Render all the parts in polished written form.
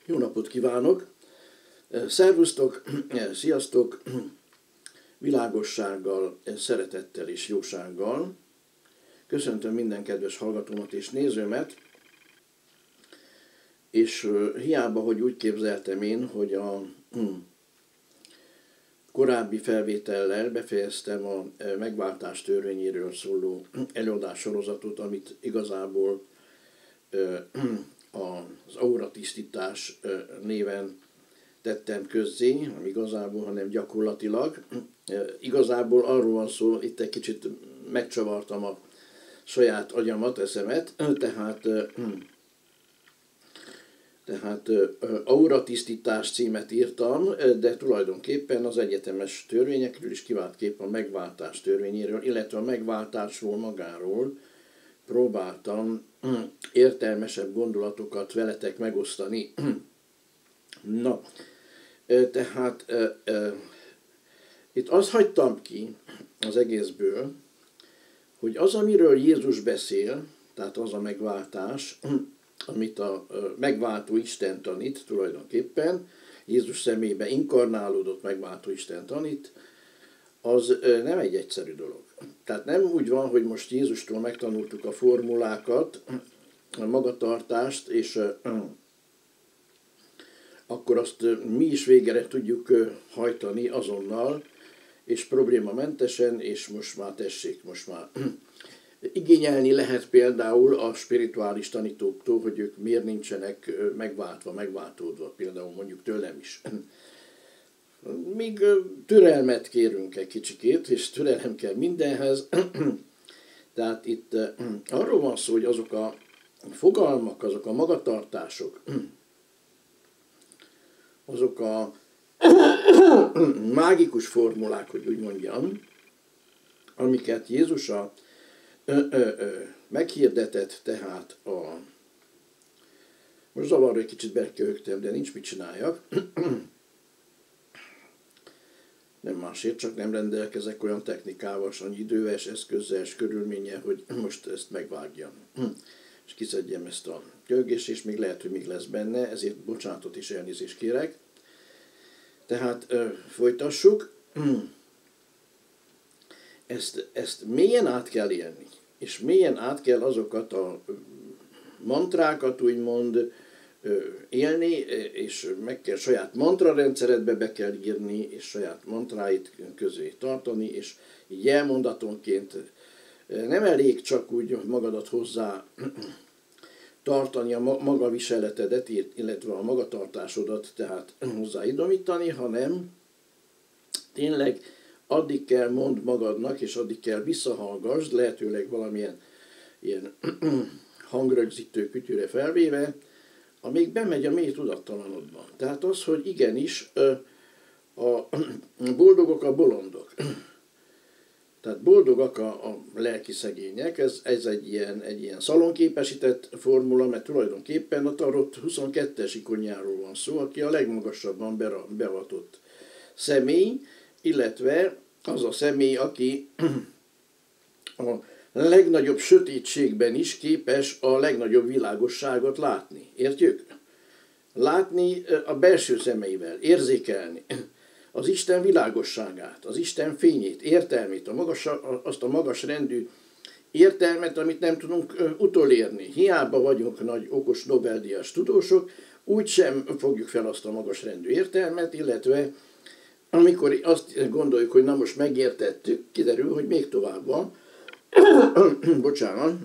Jó napot kívánok! Szervusztok, sziasztok! Világossággal, szeretettel és jósággal köszöntöm minden kedves hallgatómat és nézőmet, és hiába, hogy úgy képzeltem én, hogy a korábbi felvétellel befejeztem a megváltás törvényéről szóló előadássorozatot, amit igazából az auratisztítás néven tettem közzé, nem igazából, hanem gyakorlatilag. Igazából arról van szó, itt egy kicsit megcsavartam a saját agyamat, eszemet, tehát auratisztítás címet írtam, de tulajdonképpen az egyetemes törvényekről is kiváltképp a megváltás törvényéről, illetve a megváltásról magáról próbáltam értelmesebb gondolatokat veletek megosztani. Na, tehát itt azt hagytam ki az egészből, hogy az, amiről Jézus beszél, tehát az a megváltás, amit a megváltó Isten tanít tulajdonképpen, Jézus szemébe inkarnálódott megváltó Isten tanít, az nem egy egyszerű dolog. Tehát nem úgy van, hogy most Jézustól megtanultuk a formulákat, a magatartást, és akkor azt mi is végre tudjuk hajtani azonnal, és problémamentesen, és most már tessék, most már igényelni lehet például a spirituális tanítóktól, hogy ők miért nincsenek megváltódva, például mondjuk tőlem is. Míg türelmet kérünk egy kicsikét, és türelem kell mindenhez. Tehát itt arról van szó, hogy azok a fogalmak, azok a magatartások, azok a mágikus formulák, hogy úgy mondjam, amiket Jézus meghirdetett, tehát most zavarra egy kicsit beköhögtem, de nincs mit csináljak. Nem másért, csak nem rendelkezek olyan technikával, annyi idővel, eszközzel és körülménnyel, hogy most ezt megvágjam. És kiszedjem ezt a köhögést, és még lehet, hogy még lesz benne, ezért bocsánatot és elnézést kérek. Tehát folytassuk. Ezt mélyen át kell élni, és mélyen át kell azokat a mantrákat úgymond élni, és meg kell saját mantrarendszeredbe be kell írni, és saját mantráit közé tartani, és így jelmondatonként nem elég csak úgy magadat hozzá tartani a maga viseletedet, illetve a magatartásodat, tehát hozzáidomítani, hanem tényleg addig kell mondd magadnak, és addig kell visszahallgasd, lehetőleg valamilyen ilyen hangrögzítő kütyűre felvéve, amíg bemegy a mély tudattalanodban. Tehát az, hogy igenis a boldogok a bolondok. Tehát boldogak a lelki szegények, ez egy ilyen szalonképesített formula, mert tulajdonképpen a tarot 22-es ikonjáról van szó, aki a legmagasabban beavatott személy, illetve az a személy, aki a legnagyobb sötétségben is képes a legnagyobb világosságot látni. Értjük? Látni a belső szemeivel, érzékelni az Isten világosságát, az Isten fényét, értelmét, azt a magas rendű értelmet, amit nem tudunk utolérni. Hiába vagyunk nagy, okos, Nobel-díjas tudósok, úgysem fogjuk fel azt a magas rendű értelmet, illetve amikor azt gondoljuk, hogy na most megértettük, kiderül, hogy még tovább van. Bocsánat.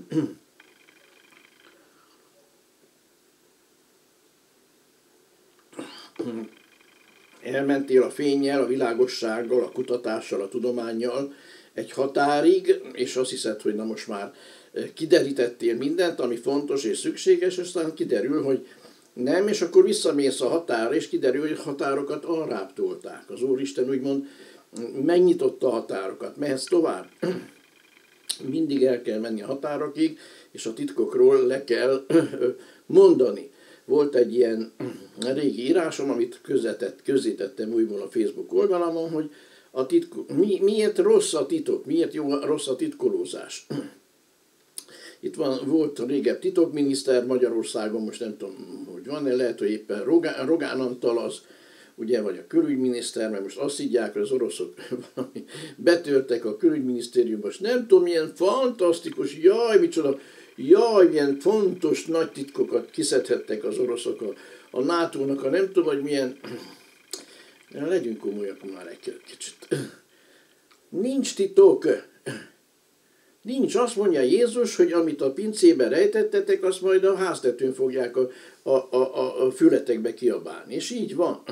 Elmentél a fénnyel, a világossággal, a kutatással, a tudománnyal egy határig, és azt hiszed, hogy na most már kiderítettél mindent, ami fontos és szükséges, és aztán kiderül, hogy nem, és akkor visszamész a határra, és kiderül, hogy határokat arrább tolták. Az Úristen úgymond megnyitotta a határokat, mehetsz tovább. Mindig el kell menni a határokig, és a titkokról le kell mondani. Volt egy ilyen régi írásom, amit közzétettem újból a Facebook oldalamon, hogy miért rossz a titok, miért jó rossz a titkolózás. Itt volt a régebb titokminiszter Magyarországon, most nem tudom, hogy van-e, lehet, hogy éppen Rogán Antal az, ugye, vagy a külügyminiszter, mert most azt higgyák, hogy az oroszok valami betörtek a külügyminisztériumba, és nem tudom, milyen fantasztikus, jaj, micsoda, jaj, milyen fontos nagy titkokat kiszedhettek az oroszok a NATO-nak, a nem tudom, hogy milyen, legyünk komolyak már egy kicsit. Nincs titok. Nincs. Azt mondja Jézus, hogy amit a pincében rejtettetek, azt majd a háztetőn fogják a fületekbe kiabálni. És így van.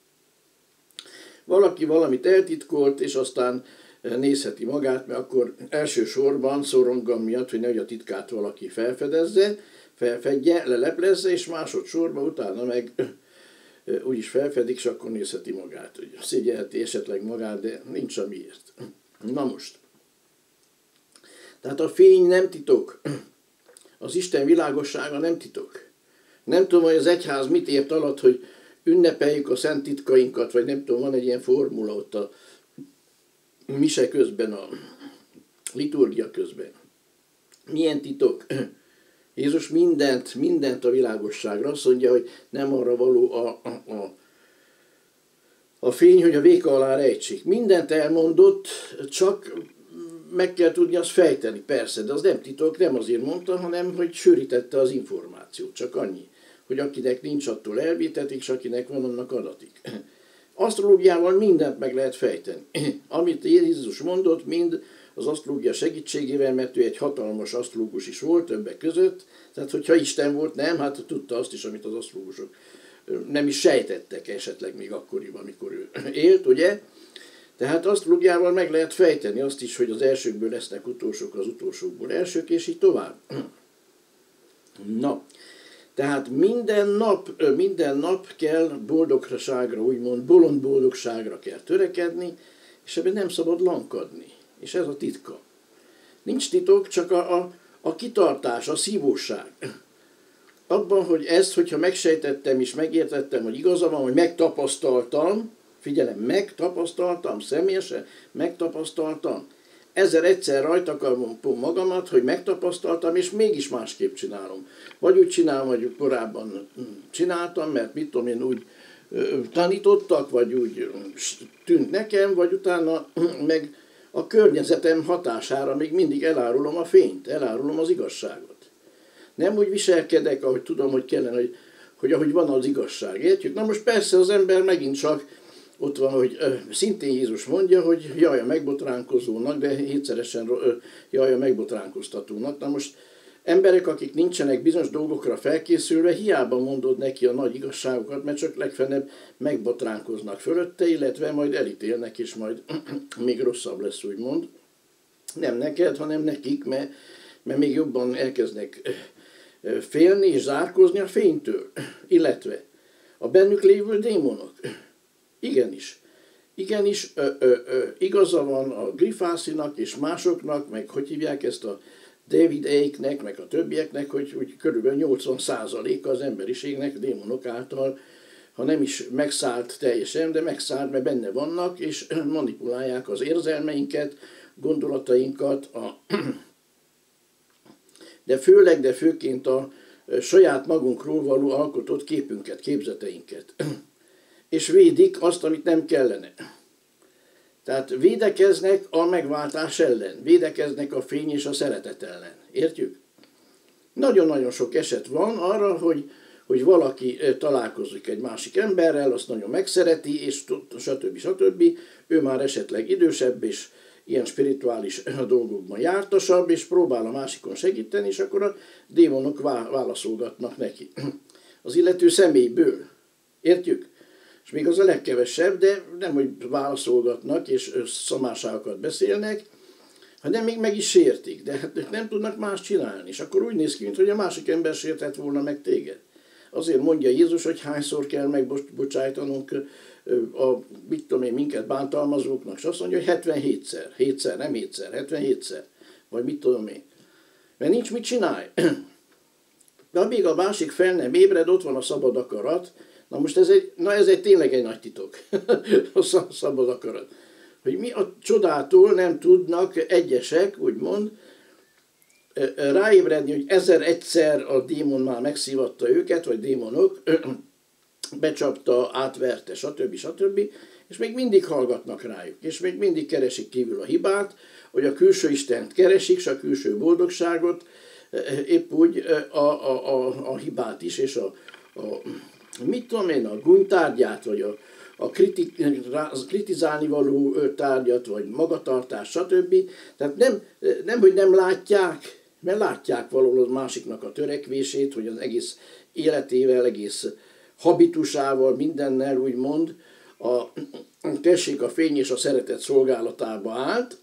Valaki valamit eltitkolt, és aztán nézheti magát, mert akkor elsősorban szorongam miatt, hogy nehogy a titkát valaki felfedje, leleplezze, és másodszorban utána meg úgyis felfedik, és akkor nézheti magát, hogy szégyelheti esetleg magát, de nincs amiért. Na most. Tehát a fény nem titok. Az Isten világossága nem titok. Nem tudom, hogy az egyház mit ért alatt, hogy ünnepeljük a szent titkainkat, vagy nem tudom, van egy ilyen formula ott a mise közben, a liturgia közben. Milyen titok? Jézus mindent a világosságra. Azt mondja, hogy nem arra való a fény, hogy a véka alá rejtsék. Mindent elmondott, csak meg kell tudni azt fejteni, persze, de az nem titok, nem azért mondta, hanem hogy sűrítette az információt, csak annyi, hogy akinek nincs, attól elvétetik, és akinek van, annak adatik. Asztrológiával mindent meg lehet fejteni. Amit Jézus mondott, mind az asztrológia segítségével, mert ő egy hatalmas asztrológus is volt többek között, tehát hogyha Isten volt, nem, hát tudta azt is, amit az asztrológusok nem is sejtettek esetleg még akkoriban, amikor ő élt, ugye? Tehát asztrológiával meg lehet fejteni azt is, hogy az elsőkből lesznek utolsók, az utolsókból elsők, és így tovább. Na, tehát minden nap kell boldogságra, úgymond bolond boldogságra kell törekedni, és ebben nem szabad lankadni. És ez a titka. Nincs titok, csak a kitartás, a szívóság. Abban, hogy ezt, hogyha megsejtettem és megértettem, hogy igaza van, hogy megtapasztaltam, figyelem, megtapasztaltam, személyesen megtapasztaltam. Egyszer rajta akarom magamat, hogy megtapasztaltam, és mégis másképp csinálom. Vagy úgy csinálom, hogy korábban csináltam, mert mit tudom én, úgy tanítottak, vagy úgy tűnt nekem, vagy utána meg a környezetem hatására még mindig elárulom a fényt, elárulom az igazságot. Nem úgy viselkedek, ahogy tudom, hogy kellene, hogy ahogy van az igazság. Értjük? Na most persze az ember megint csak ott van, hogy szintén Jézus mondja, hogy jaj a megbotránkozónak, de hétszeresen jaj a megbotránkoztatónak. Na most emberek, akik nincsenek bizonyos dolgokra felkészülve, hiába mondod neki a nagy igazságokat, mert csak legfeljebb megbotránkoznak fölötte, illetve majd elítélnek, és majd még rosszabb lesz, úgymond. Nem neked, hanem nekik, mert még jobban elkezdnek félni és zárkózni a fénytől, illetve a bennük lévő démonok. Igenis, igaza van a Grifászinak és másoknak, meg hogy hívják ezt a David Icke-nek, meg a többieknek, hogy körülbelül 80%-a az emberiségnek démonok által, ha nem is megszállt teljesen, de megszállt, mert benne vannak, és manipulálják az érzelmeinket, gondolatainkat, de főként a saját magunkról való alkotott képünket, képzeteinket. És védik azt, amit nem kellene. Tehát védekeznek a megváltás ellen, védekeznek a fény és a szeretet ellen. Értjük? Nagyon-nagyon sok eset van arra, hogy valaki találkozik egy másik emberrel, azt nagyon megszereti, és stb. Ő már esetleg idősebb, és ilyen spirituális dolgokban jártasabb, és próbál a másikon segíteni, és akkor a démonok válaszolgatnak neki. Az illető személyből. Értjük? És még az a legkevesebb, de nem, hogy válaszolgatnak, és szamárságokat beszélnek, hanem még meg is sértik, de hát nem tudnak más csinálni. És akkor úgy néz ki, mintha a másik ember sértett volna meg téged. Azért mondja Jézus, hogy hányszor kell megbocsájtanunk mit tudom én, minket bántalmazóknak, és azt mondja, hogy 77-szer. 7-szer, nem 7-szer, 77-szer. Vagy mit tudom én. Mert nincs mit csinálj. De amíg a másik fel nem ébred, ott van a szabad akarat. Na most ez egy tényleg egy nagy titok. A szabad akarat. Hogy mi a csodától nem tudnak egyesek, úgymond, ráébredni, hogy 1001-szer a démon már megszívatta őket, vagy démonok, becsapta, átverte, stb. És még mindig hallgatnak rájuk, és még mindig keresik kívül a hibát, hogy a külső Istent keresik, és a külső boldogságot, épp úgy a hibát is, és mit tudom én, a gúnytárgyát, vagy a kritizálni való tárgyat, vagy magatartás, stb. Tehát hogy nem látják, mert látják valahol a másiknak a törekvését, hogy az egész életével, egész habitusával, mindennel úgymond tessék a fény és a szeretet szolgálatába állt,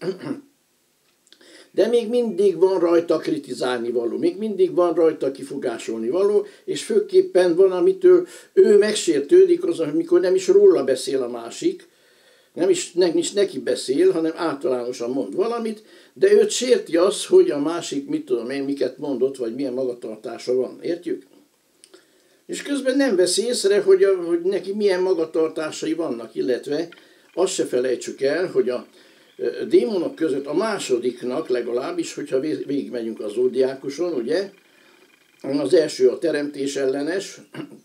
de még mindig van rajta kritizálni való, még mindig van rajta kifogásolni való, és főképpen van, amitől ő megsértődik, az, amikor nem is róla beszél a másik, nem is neki beszél, hanem általánosan mond valamit, de őt sérti az, hogy a másik, mit tudom én, miket mondott, vagy milyen magatartása van. Értjük? És közben nem veszi észre, hogy neki milyen magatartásai vannak, illetve azt se felejtsük el, hogy a démonok között a másodiknak legalábbis, hogyha végigmegyünk az zódiákuson, ugye, az első a teremtés ellenes,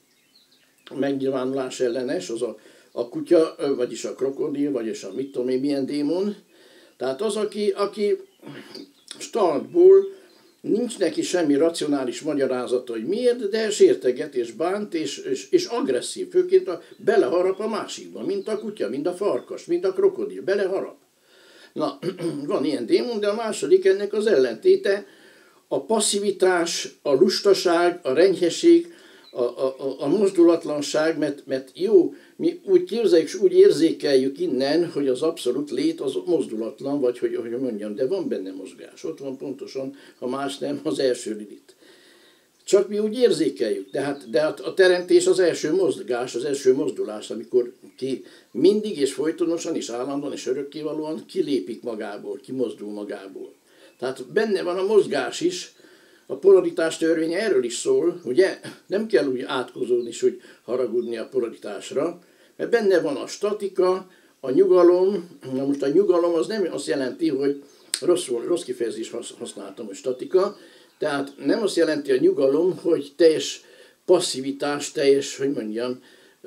a megnyilvánulás ellenes, az a kutya, vagyis a krokodil, vagyis a mit tudom én, milyen démon. Tehát az, aki startból nincs neki semmi racionális magyarázata, hogy miért, de sérteget és bánt, és agresszív, főként beleharap a másikba, mint a kutya, mint a farkas, mint a krokodil, beleharap. Na, van ilyen démon, de a második ennek az ellentéte, a passzivitás, a lustaság, a renyhesség, a mozdulatlanság, mert jó, mi úgy képzeljük és úgy érzékeljük innen, hogy az abszolút lét az mozdulatlan, vagy hogy mondjam, de van benne mozgás. Ott van pontosan, ha más nem, az első Lilith. Csak mi úgy érzékeljük, de a teremtés az első mozgás, az első mozdulás, amikor ki mindig és folytonosan és állandóan és örökkévalóan kilépik magából, kimozdul magából. Tehát benne van a mozgás is, a polaritás törvénye erről is szól, ugye? Nem kell úgy átkozódni és úgy haragudni a polaritásra, mert benne van a statika, a nyugalom. Na most a nyugalom az nem azt jelenti, hogy rossz kifejezést használtam, hogy statika, tehát nem azt jelenti a nyugalom, hogy teljes passzivitás, teljes, hogy mondjam,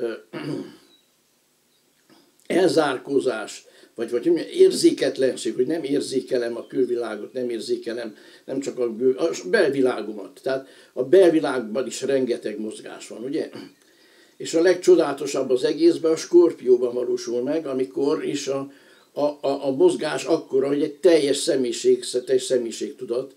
elzárkózás, vagy érzéketlenség, hogy nem érzékelem a külvilágot, nem érzékelem nem csak a belvilágomat. Tehát a belvilágban is rengeteg mozgás van, ugye? És a legcsodálatosabb az egészben a Skorpióban valósul meg, amikor is a mozgás akkora, hogy egy teljes személyiségtudat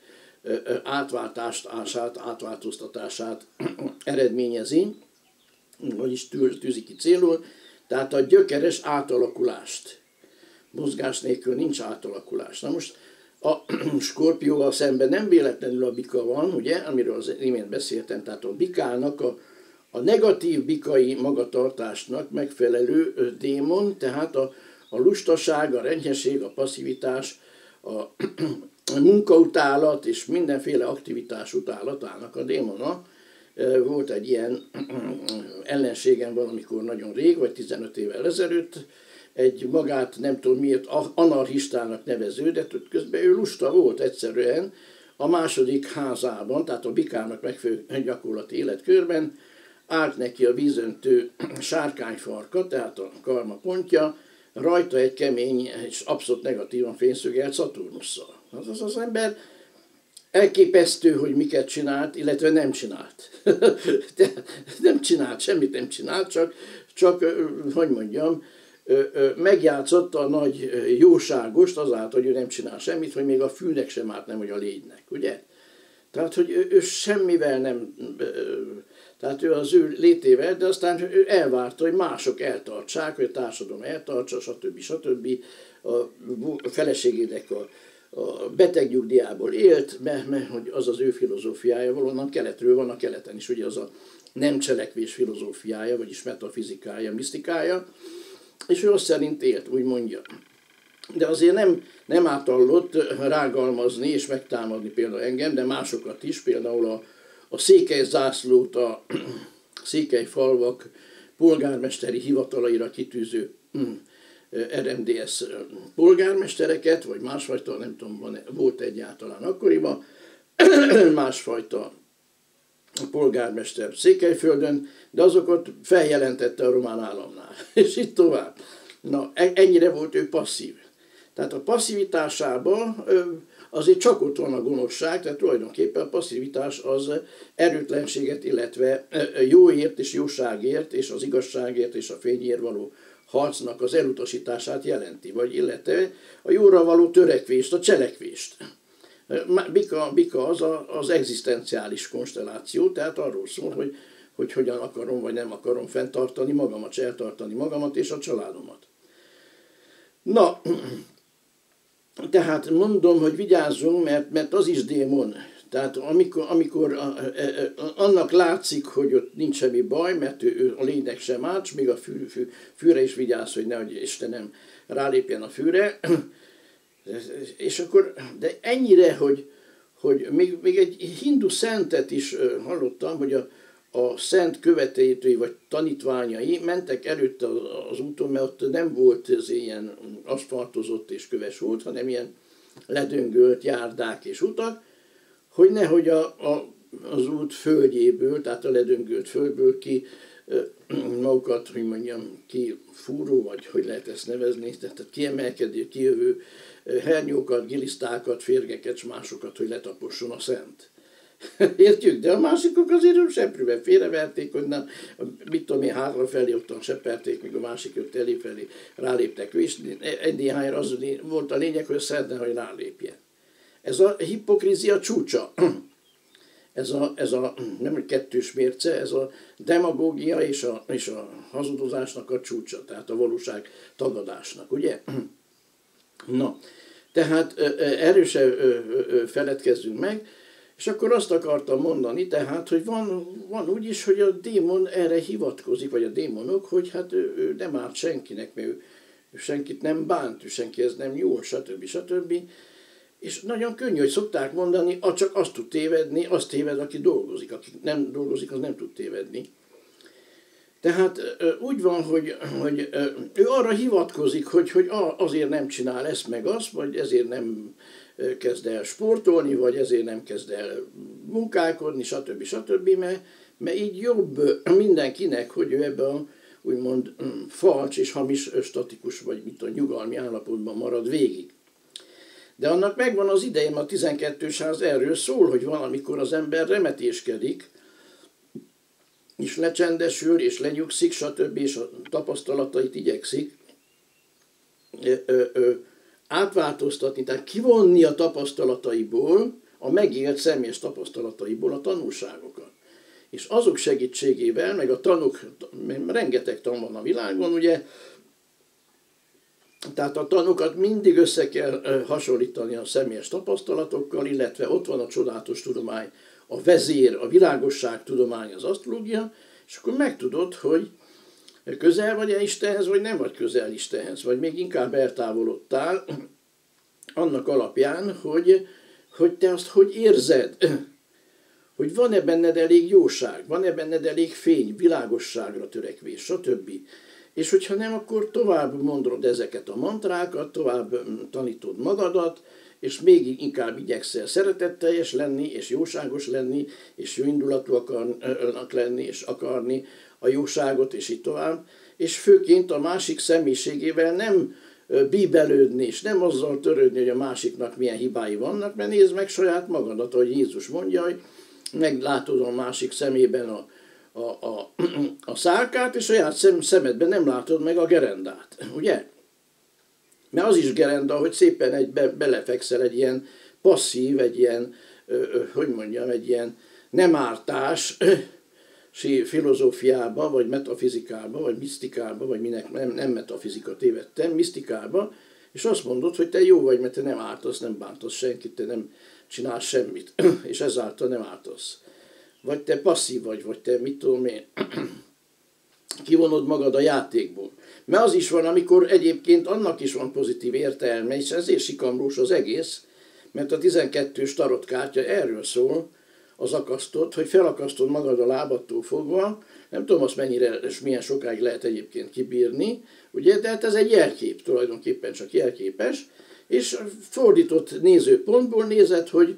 átváltoztatását eredményezi, vagyis tűzi ki célul, tehát a gyökeres átalakulást. Mozgás nélkül nincs átalakulás. Na most a Skorpióval szemben nem véletlenül a bika van, ugye, amiről az imént beszéltem, tehát a bikának a negatív bikai magatartásnak megfelelő démon, tehát a lustaság, a renyhesség, a passzivitás, a munkautálat és mindenféle aktivitás utálatának a démona. Volt egy ilyen ellenségem valamikor nagyon rég, vagy 15 évvel ezelőtt, egy magát nem tudom miért anarchistának nevező, de közben ő lusta volt egyszerűen a második házában, tehát a bikának megfelelő gyakorlati életkörben, állt neki a vízöntő sárkányfarka, tehát a karma pontja, rajta egy kemény és abszolút negatívan fényszögelt Szaturnusszal. Az ember elképesztő, hogy miket csinált, illetve nem csinált. Nem csinált, semmit nem csinált, csak hogy mondjam, megjátszotta a nagy jóságost azáltal, hogy ő nem csinál semmit, hogy még a fűnek sem árt, nem hogy a légynek, ugye? Tehát, hogy ő semmivel nem, tehát ő az ő létével, de aztán ő elvárta, hogy mások eltartsák, hogy a társadalom eltartsa, stb. A feleségének a betegnyugdíjából élt, mert hogy az az ő filozófiája, valonnan keletről van, a keleten is, ugye az a nem cselekvés filozófiája, vagyis metafizikája, misztikája, és ő azt szerint élt, úgy mondja. De azért nem átallott rágalmazni és megtámadni például engem, de másokat is, például a székely zászlót, a székely falvak polgármesteri hivatalaira kitűző RMDS polgármestereket, vagy másfajta, nem tudom, volt egyáltalán akkoriban, másfajta polgármester Székelyföldön, de azokat feljelentette a román államnál, és itt tovább. Na, ennyire volt ő passzív. Tehát a passzivitásában azért csak ott van a gonoszság, tehát tulajdonképpen a passzivitás az erőtlenséget, illetve jóért és jóságért, és az igazságért és a fényért való harcnak az elutasítását jelenti, vagy illetve a jóra való törekvést, a cselekvést. Bika az egzisztenciális konstelláció, tehát arról szól, hogy hogyan akarom vagy nem akarom fenntartani magamat, eltartani magamat és a családomat. Na, tehát mondom, hogy vigyázzunk, mert az is démon. Tehát amikor annak látszik, hogy ott nincs semmi baj, mert ő a lénynek sem árt, még a fűre is vigyáz, hogy nehogy Istenem rálépjen a fűre. És akkor, de ennyire, hogy még egy hindu szentet is hallottam, hogy a szent követői vagy tanítványai mentek előtte az úton, mert ott nem volt ez ilyen aszfaltozott és köves út, hanem ilyen ledöngölt járdák és utak, hogy nehogy az út földjéből, tehát a ledöngölt földből ki magukat, hogy mondjam, ki fúró, vagy hogy lehet ezt nevezni, tehát kiemelkedő, kijövő hernyókat, gilisztákat, férgeket és másokat, hogy letaposson a szent. Értjük? De a másikok azért seprűben félreverték, hogy nem, mit tudom én, hátrafelé ottan seperték, míg a másik jött eléfelé, ráléptek, és egy néhányra az volt a lényeg, hogy szedne, hogy rálépjen. Ez a hipokrízia csúcsa. Ez a nem egy kettős mérce, ez a demagógia és a hazudozásnak a csúcsa, tehát a valóság tagadásnak, ugye? Na, tehát erről se feledkezzünk meg, és akkor azt akartam mondani, tehát, hogy van úgy is, hogy a démon erre hivatkozik, vagy a démonok, hogy hát ő nem árt senkinek, mert ő senkit nem bánt, ő senkihez nem jó, stb. És nagyon könnyű, hogy szokták mondani, csak azt tud tévedni, az téved, aki dolgozik. Aki nem dolgozik, az nem tud tévedni. Tehát úgy van, hogy ő arra hivatkozik, hogy azért nem csinál ezt meg azt, vagy ezért nem kezd el sportolni, vagy ezért nem kezd el munkálkodni, stb. Mert így jobb mindenkinek, hogy ő ebben a úgymond falcs és hamis statikus, vagy mit a nyugalmi állapotban marad végig. De annak megvan az ideje, a 12-es ház erről szól, hogy valamikor az ember remetéskedik, és lecsendesül, és lenyugszik, stb. És a tapasztalatait igyekszik átváltoztatni, tehát kivonni a tapasztalataiból, a megélt személyes tapasztalataiból a tanulságokat. És azok segítségével, meg a tanuk, rengeteg tan van a világon, ugye, tehát a tanukat mindig össze kell hasonlítani a személyes tapasztalatokkal, illetve ott van a csodálatos tudomány, a vezér, a világosság tudomány, az asztrológia, és akkor megtudod, hogy közel vagy-e Istenhez, vagy nem vagy közel Istenhez, vagy még inkább eltávolodtál annak alapján, hogy te azt hogy érzed, hogy van-e benned elég jóság, van-e benned elég fény, világosságra törekvés, stb. És hogyha nem, akkor tovább mondod ezeket a mantrákat, tovább tanítod magadat, és még inkább igyekszel szeretetteljes lenni, és jóságos lenni, és jóindulatúak lenni, és akarni a jóságot, és így tovább. És főként a másik személyiségével nem bíbelődni, és nem azzal törődni, hogy a másiknak milyen hibái vannak, mert nézd meg saját magadat, ahogy Jézus mondja, hogy meglátod a másik szemében a szálkát, és saját szemedben nem látod meg a gerendát, ugye? Mert az is gerenda, hogy szépen belefekszel egy ilyen passzív, egy ilyen, hogy mondjam, egy ilyen nem ártás filozófiába, vagy metafizikába, vagy misztikába, vagy minek nem metafizika tévedtem, misztikába, és azt mondod, hogy te jó vagy, mert te nem ártasz, nem bántasz senkit, te nem csinálsz semmit, és ezáltal nem ártasz. Vagy te passzív vagy te mit tudom én, kivonod magad a játékból. Mert az is van, amikor egyébként annak is van pozitív értelme, és ezért sikamlós az egész, mert a 12-es tarotkártya erről szól, az akasztott, hogy felakasztod magad a lábattól fogva, nem tudom azt mennyire és milyen sokáig lehet egyébként kibírni, ugye, de hát ez egy jelkép, tulajdonképpen csak jelképes, és fordított nézőpontból nézed, hogy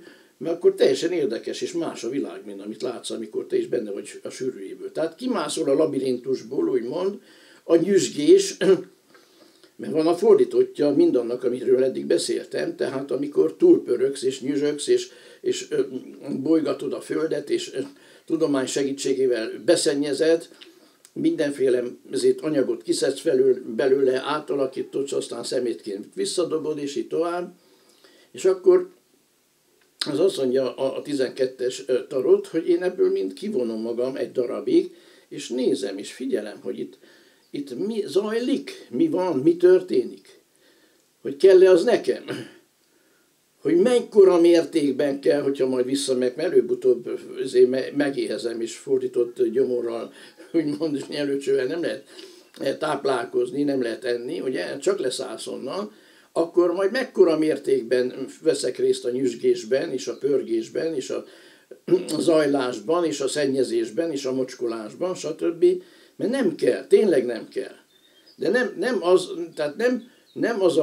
mert akkor teljesen érdekes és más a világ, mint amit látsz, amikor te is benne vagy a sűrűjéből. Tehát kimászol a labirintusból, úgymond, a nyüzsgés, mert van a fordítottja mindannak, amiről eddig beszéltem, tehát amikor túlpöröksz és nyüzsögsz, és bolygatod a földet, és tudomány segítségével beszennyezed, mindenféle anyagot kiszedsz belőle, átalakítod, aztán szemétként visszadobod, és így tovább. És akkor az azt mondja a 12-es tarot, hogy én ebből mind kivonom magam egy darabig, és nézem, és figyelem, hogy itt mi zajlik, mi van, mi történik. Hogy kell-e az nekem? Hogy mekkora mértékben kell, hogyha majd visszamegyek, mert előbb-utóbb megéhezem, és fordított gyomorral, úgymond, és nyelőcsővel nem lehet táplálkozni, nem lehet enni, ugye, csak leszállsz onnan, akkor majd mekkora mértékben veszek részt a nyüzsgésben, és a pörgésben, és a zajlásban, és a szennyezésben, és a mocskolásban, stb. Mert nem kell, tényleg nem kell. De nem az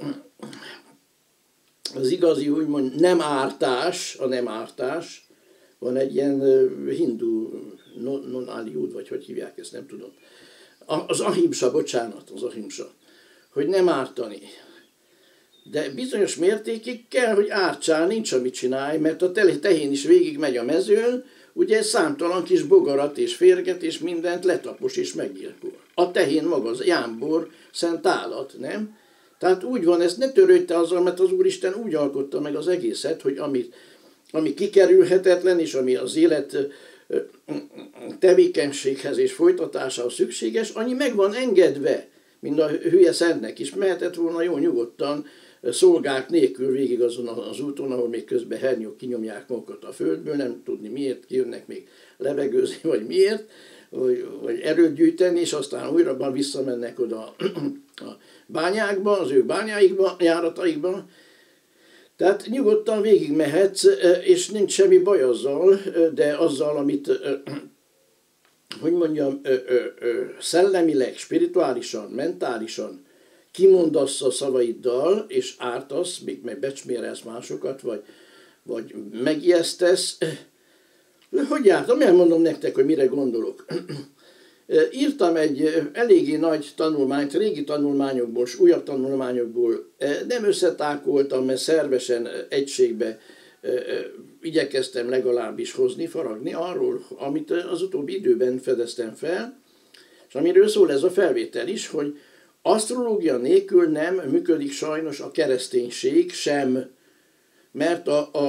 az igazi, úgymond nem ártás, a nem ártás, van egy ilyen hindu, non-aliud, vagy hogy hívják ezt, nem tudom. Az ahimsa, bocsánat, az ahimsa, hogy nem ártani. De bizonyos mértékig kell, hogy ártsál, nincs amit csinálj, mert a tehén is végig megy a mezőn, ugye számtalan kis bogarat és férget és mindent letapos és meggyilkol. A tehén maga, az jámbor, szent állat, nem? Tehát úgy van, ezt ne törődj te azzal, mert az Úristen úgy alkotta meg az egészet, hogy ami kikerülhetetlen, és ami az élet tevékenységhez és folytatásához szükséges, annyi meg van engedve, mint a hülye szentnek is. Mehetett volna jó nyugodtan, szolgák nélkül végig azon az úton, ahol még közben hernyók kinyomják magukat a földből, nem tudni miért, kijönnek még levegőzni, vagy miért, vagy erőt gyűjteni, és aztán újra visszamennek oda a bányákba, az ő bányáikba, járataikba. Tehát nyugodtan végig mehetsz, és nincs semmi baj azzal, de azzal, amit, hogy mondjam, szellemileg, spirituálisan, mentálisan kimondasz a szavaiddal, és ártasz, még meg becsmérelsz másokat, vagy megijesztesz. Hogy jártam? Elmondom nektek, hogy mire gondolok. Írtam egy eléggé nagy tanulmányt, régi tanulmányokból, újabb tanulmányokból. Nem összetákoltam, mert szervesen egységbe igyekeztem legalábbis hozni, faragni arról, amit az utóbbi időben fedeztem fel, és amiről szól ez a felvétel is, hogy asztrológia nélkül nem működik sajnos a kereszténység sem, mert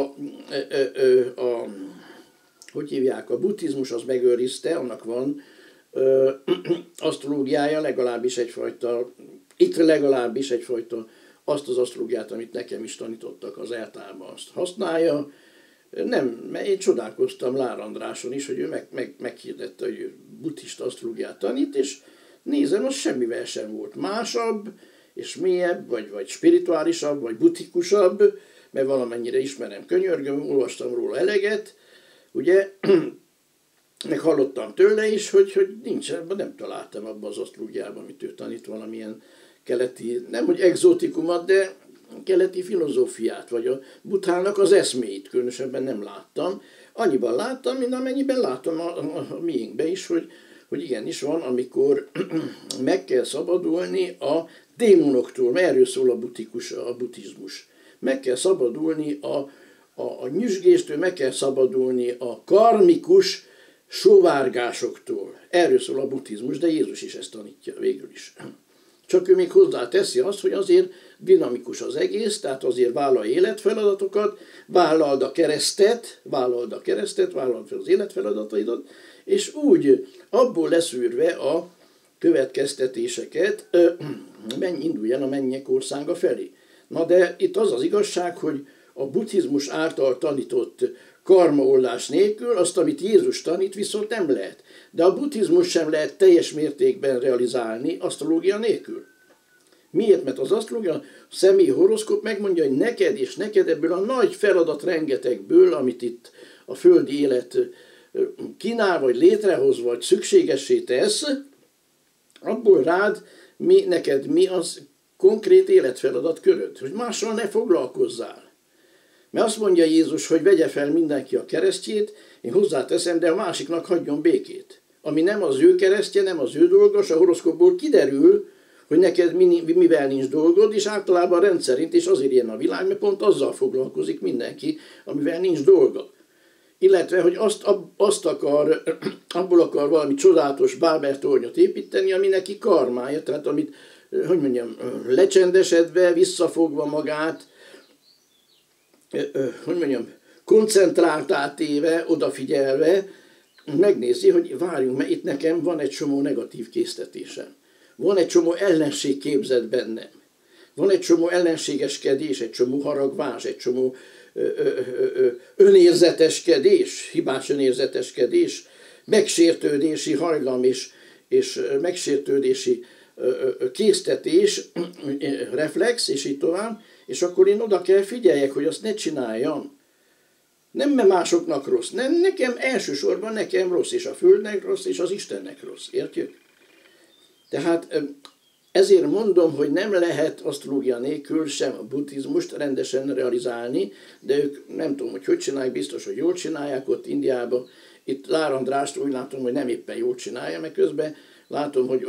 hogy hívják, a buddhizmus az megőrizte, annak van asztrológiája, legalábbis egyfajta, itt legalábbis egyfajta azt az asztrológiát, amit nekem is tanítottak az eltárban, azt használja. Nem, mert én csodálkoztam Lár Andráson is, hogy ő meghirdette, hogy ő buddhista asztrológiát tanít, és nézem, az semmivel sem volt másabb, és mélyebb, vagy spirituálisabb, vagy buddhikusabb, mert valamennyire ismerem, könyörgöm, olvastam róla eleget, ugye, meg hallottam tőle is, hogy nincsen, nem találtam abban az asztrológiában, amit ő tanít, valamilyen keleti, nem hogy exotikumot, de keleti filozófiát, vagy a Buddhának az eszméit különösebben nem láttam. Annyiban láttam, mint amennyiben látom a miénkbe is, hogy igenis van, amikor meg kell szabadulni a démonoktól, mert erről szól a buddhizmus. Meg kell szabadulni a nyüzsgéstől, meg kell szabadulni a karmikus sóvárgásoktól. Erről szól a buddhizmus, de Jézus is ezt tanítja végül is. Csak ő még hozzáteszi azt, hogy azért dinamikus az egész, tehát azért vállalj életfeladatokat, vállald a keresztet, vállald fel az életfeladataidat, és úgy abból leszűrve a következtetéseket, induljon a mennyek országa felé. Na de itt az az igazság, hogy a buddhizmus által tanított karmaoldás nélkül, azt, amit Jézus tanít, viszont nem lehet. De a buddhizmus sem lehet teljes mértékben realizálni asztrológia nélkül. Miért? Mert az asztrológia, a személyi horoszkóp megmondja, hogy neked és neked ebből a nagy feladat rengetegből, amit itt a földi élet kínál, vagy létrehoz, vagy szükségessé tesz, abból rád neked mi az konkrét életfeladat köröd, hogy mással ne foglalkozzál. Mert azt mondja Jézus, hogy vegye fel mindenki a keresztjét, én hozzáteszem, de a másiknak hagyjon békét. Ami nem az ő keresztje, nem az ő dolga, a horoszkópból kiderül, hogy neked mivel nincs dolgod, és általában rendszerint, és azért ilyen a világ, mert pont azzal foglalkozik mindenki, amivel nincs dolga. Illetve, hogy azt akar, abból akar valami csodálatos bábeltornyot építeni, ami neki karmája, tehát amit, hogy mondjam, lecsendesedve, visszafogva magát, hogy mondjam, koncentráltá téve, odafigyelve, megnézi, hogy várjunk, mert itt nekem van egy csomó negatív késztetésem. Van egy csomó ellenség képzett bennem. Van egy csomó ellenségeskedés, egy csomó haragvás, egy csomó önérzeteskedés, hibás önérzeteskedés, megsértődési hajlam és megsértődési késztetés, reflex, és így tovább, és akkor én oda kell figyeljek, hogy azt ne csináljam. Nem mert másoknak rossz, nem, nekem elsősorban nekem rossz, és a Földnek rossz, és az Istennek rossz, értjük? Tehát ezért mondom, hogy nem lehet asztrológia nélkül sem a buddhizmust rendesen realizálni, de ők nem tudom, hogy csinálják, biztos, hogy jól csinálják ott Indiában. Itt Lár Andrást úgy látom, hogy nem éppen jól csinálja, mert közben látom, hogy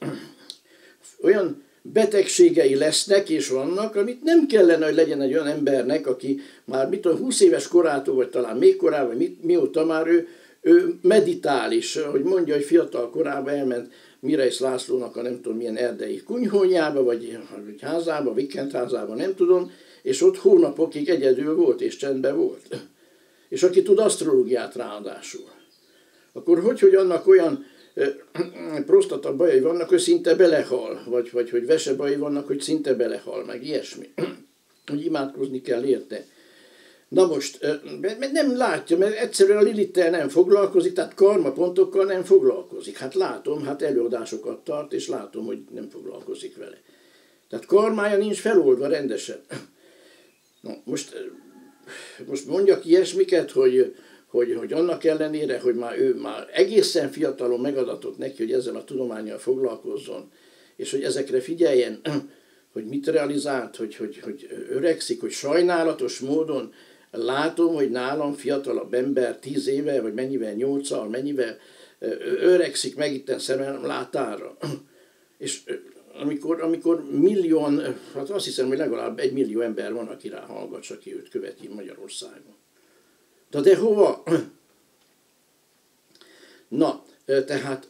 olyan betegségei lesznek és vannak, amit nem kellene, hogy legyen egy olyan embernek, aki már 20 éves korától, vagy talán még korábban, vagy mióta már ő meditál is, hogy mondja, hogy fiatal korában elment Mireis Lászlónak a nem tudom milyen erdei kunyhónyába, vagy házába, Vikent házába, nem tudom, és ott hónapokig egyedül volt, és csendben volt. És aki tud asztrológiát ráadásul. Akkor hogy annak olyan prostata bajai vannak, hogy szinte belehal, vagy hogy vese bajai vannak, hogy szinte belehal, meg ilyesmi. Hogy imádkozni kell érte. Na most, nem látja, mert egyszerűen a Lilittel nem foglalkozik, tehát karmapontokkal nem foglalkozik. Hát látom, hát előadásokat tart, és látom, hogy nem foglalkozik vele. Tehát karmája nincs feloldva rendesen. Na, most mondjak ilyesmiket, hogy annak ellenére, hogy ő már egészen fiatalon megadatott neki, hogy ezzel a tudománnyal foglalkozzon, és hogy ezekre figyeljen, hogy mit realizált, hogy öregszik, hogy sajnálatos módon látom, hogy nálam fiatalabb ember 10 éve, vagy mennyivel 8-al, mennyivel öregszik meg itten szemem látára. És amikor millióan, hát azt hiszem, hogy legalább 1 millió ember van, aki rá hallgat, aki őt követi Magyarországon. De hova? Na, tehát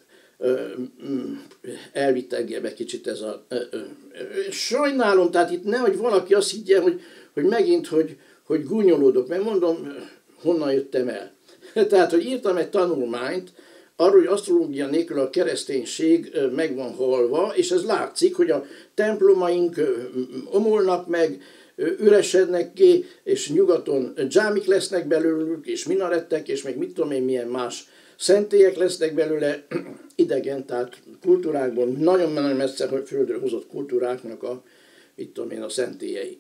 elvitt engem egy kicsit ez a... Sajnálom, tehát itt nehogy valaki azt higgye, hogy megint, hogy gúnyolódok, mert mondom, honnan jöttem el. Tehát, hogy írtam egy tanulmányt arról, hogy asztrológia nélkül a kereszténység meg van halva, és ez látszik, hogy a templomaink omolnak meg, üresednek ki, és nyugaton dzsámik lesznek belőlük, és minarettek, és meg mit tudom én, milyen más szentélyek lesznek belőle, idegen, tehát kultúrákból, nagyon messze földről hozott kultúráknak a, mit tudom én, a szentélyei.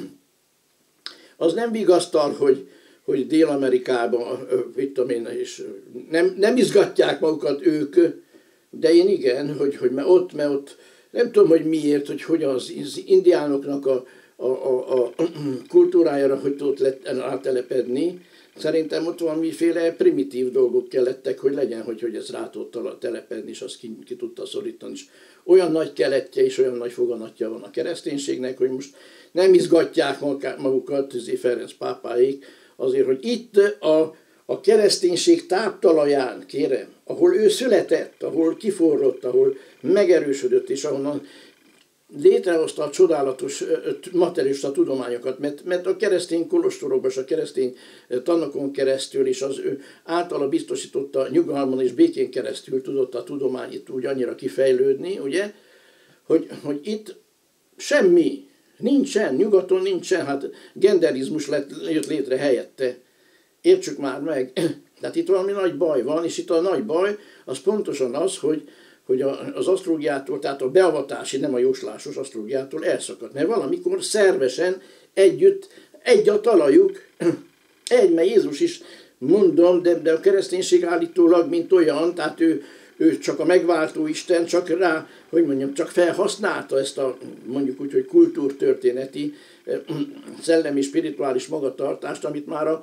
Az nem vigasztal, hogy Dél-Amerikában, mit tudom én, és nem izgatják magukat ők, de én igen, hogy mert ott, nem tudom, hogy miért, hogy az indiánoknak a kultúrájára, hogy tudott átelepedni. Szerintem ott valamiféle primitív dolgok kellettek, hogy legyen, hogy ez rá tudott telepedni, és azt ki tudta szorítani. És olyan nagy keletje és olyan nagy foganatja van a kereszténységnek, hogy most nem izgatják magukat, Ferenc pápáik, azért, hogy itt a kereszténység táptalaján, kérem, ahol ő született, ahol kiforrott, ahol megerősödött, és ahonnan létrehozta a csodálatos materialista tudományokat, mert a keresztény kolostorokban, a keresztény tanokon keresztül, és az ő általa biztosította nyugalmon és békén keresztül tudott a tudomány itt úgy annyira kifejlődni, ugye, hogy itt semmi nincsen, nyugaton nincsen, hát genderizmus jött létre helyette. Értsük már meg. Tehát itt valami nagy baj van, és itt a nagy baj az pontosan az, hogy az asztrológiától, tehát a beavatási, nem a jóslásos asztrológiától elszakadt. Mert valamikor szervesen együtt, egy a talajuk, mert Jézus is mondom, de a kereszténység állítólag, mint olyan, tehát ő ő csak a megváltó Isten, csak rá, hogy mondjam, csak felhasználta ezt a mondjuk úgy, hogy kultúrtörténeti, szellemi, spirituális magatartást, amit már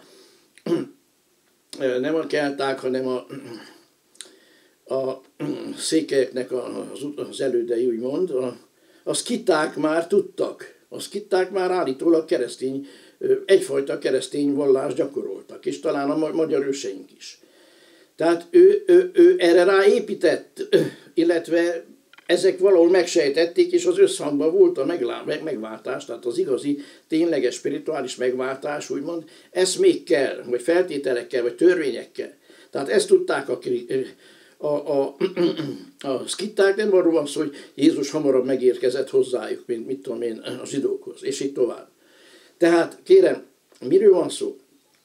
nem a kelták, hanem a székelyeknek az elődei, úgymond, a szkiták már tudtak. A szkiták már állítólag egyfajta keresztény vallást gyakoroltak, és talán a magyar őseink is. Tehát ő erre ráépített, illetve ezek valahol megsejtették, és az összhangban volt a megváltás, tehát az igazi, tényleges spirituális megváltás, úgymond, ez még kell, vagy feltételekkel, vagy törvényekkel. Tehát ezt tudták a szkitták, nem arról van szó, hogy Jézus hamarabb megérkezett hozzájuk, mint mit tudom én, a zsidókhoz, és így tovább. Tehát kérem, miről van szó?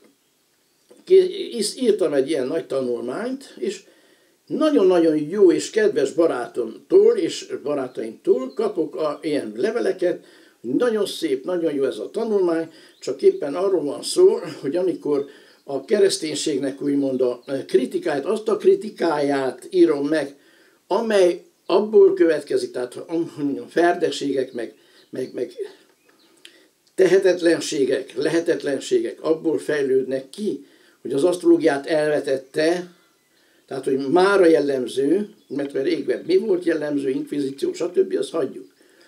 Írtam egy ilyen nagy tanulmányt, és nagyon-nagyon jó és kedves barátomtól és barátaimtól kapok ilyen leveleket, nagyon szép, nagyon jó ez a tanulmány, csak éppen arról van szó, hogy amikor a kereszténységnek úgymond a kritikáját, azt a kritikáját írom meg, amely abból következik, tehát ferdeségek, meg tehetetlenségek, lehetetlenségek abból fejlődnek ki, hogy az asztrológiát elvetette, tehát, hogy mára jellemző, mert régben mi volt jellemző, inkvizíció, stb., azt hagyjuk.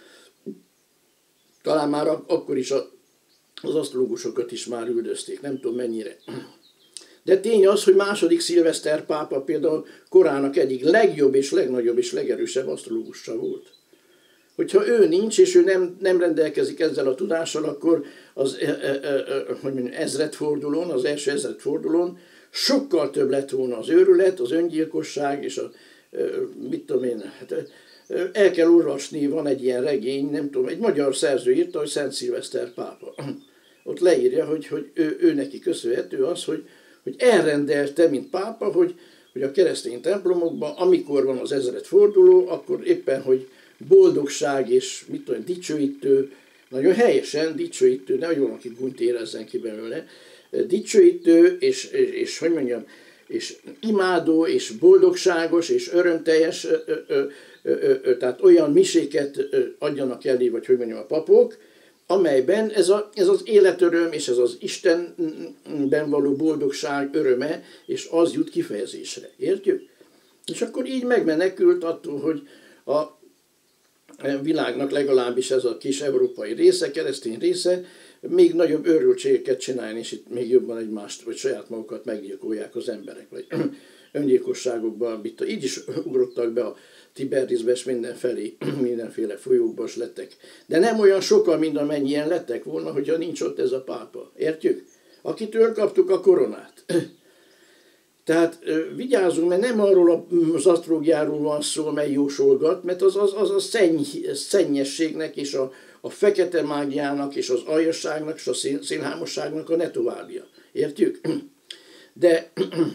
Talán már akkor is az asztrológusokat is már üldözték, nem tudom mennyire. De tény az, hogy második Szilveszter pápa például korának egyik legjobb és legnagyobb és legerősebb asztrológusa volt. Hogyha ő nincs, és ő nem rendelkezik ezzel a tudással, akkor az ezredfordulón, az első ezredfordulón sokkal több lett volna az őrület, az öngyilkosság, és mit tudom én, el kell olvasni, van egy ilyen regény, nem tudom, egy magyar szerző írta, hogy Szent Szilveszter pápa. Ott leírja, hogy ő neki köszönhető az, hogy elrendelte, mint pápa, hogy a keresztény templomokban, amikor van az ezredforduló, akkor éppen, hogy boldogság és mit tudom, dicsőítő, nagyon helyesen dicsőítő, nehogy valaki gunyt érezzen ki belőle, dicsőítő és hogy mondjam, és imádó, és boldogságos, és örömteljes, tehát olyan miséket adjanak elé, vagy hogy mondjam, a papok, amelyben ez az életöröm, és ez az Istenben való boldogság öröme, és az jut kifejezésre. Értjük? És akkor így megmenekült attól, hogy a világnak legalábbis ez a kis európai része, keresztény része, még nagyobb őrültségeket csinálni, és itt még jobban egymást, vagy saját magukat meggyilkolják az emberek, vagy öngyilkosságokban, így is ugrottak be a Tiberisbe, és mindenféle folyókba is lettek. De nem olyan sokan, mint amennyien lettek volna, hogyha nincs ott ez a pápa. Értjük? Akitől kaptuk a koronát. Tehát vigyázzunk, mert nem arról az asztrológiáról van szó, amely jósolgat, mert az a szennyességnek és a fekete mágiának és az aljasságnak és a szélhámosságnak a ne továbbja. Értjük? De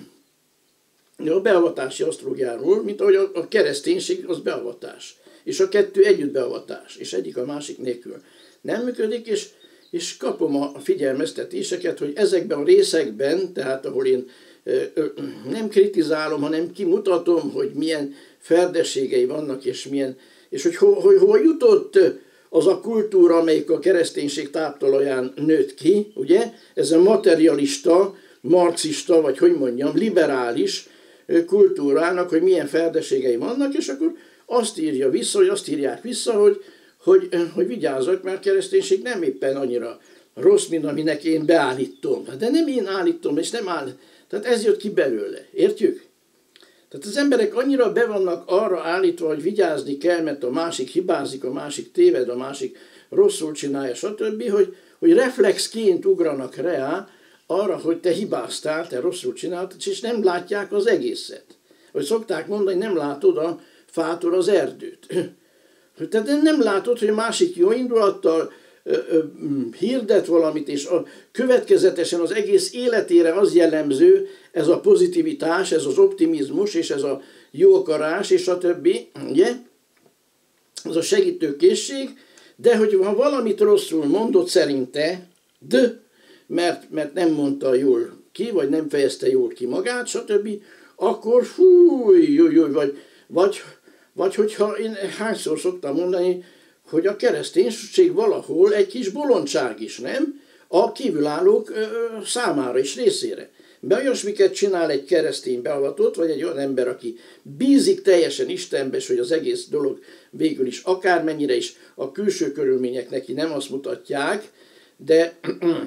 a beavatási asztrológiáról, mint ahogy a kereszténység az beavatás. És a kettő együtt beavatás, és egyik a másik nélkül nem működik, és kapom a figyelmeztetéseket, hogy ezekben a részekben, tehát ahol én nem kritizálom, hanem kimutatom, hogy milyen ferdességei vannak, és hogy hol jutott az a kultúra, amelyik a kereszténység táptalaján nőtt ki, ugye? Ez a materialista, marxista, vagy hogy mondjam, liberális kultúrának, hogy milyen ferdességei vannak, és akkor azt írják vissza, hogy vigyázzak, mert a kereszténység nem éppen annyira rossz, mint aminek én beállítom. De nem én állítom, és nem áll. Tehát ez jött ki belőle. Értjük? Tehát az emberek annyira be vannak arra állítva, hogy vigyázni kell, mert a másik hibázik, a másik téved, a másik rosszul csinálja, stb., hogy reflexként ugranak rá arra, hogy te hibáztál, te rosszul csináltad, és nem látják az egészet. Hogy szokták mondani, nem látod a fától az erdőt. Tehát nem látod, hogy a másik jó indulattal hirdet valamit, és következetesen az egész életére az jellemző, ez a pozitivitás, ez az optimizmus, és ez a jó akarás, és a többi, ugye? Ez a segítőkészség, de hogy ha valamit rosszul mondott szerinte, mert nem mondta jól ki, vagy nem fejezte jól ki magát, stb., akkor vagy hogyha én hányszor szoktam mondani, hogy a kereszténység valahol egy kis bolondság is, nem? A kívülállók számára is részére. Olyasmiket csinál egy keresztény beavatott, vagy egy olyan ember, aki bízik teljesen Istenbe, és hogy az egész dolog végül is akármennyire is a külső körülmények neki nem azt mutatják, de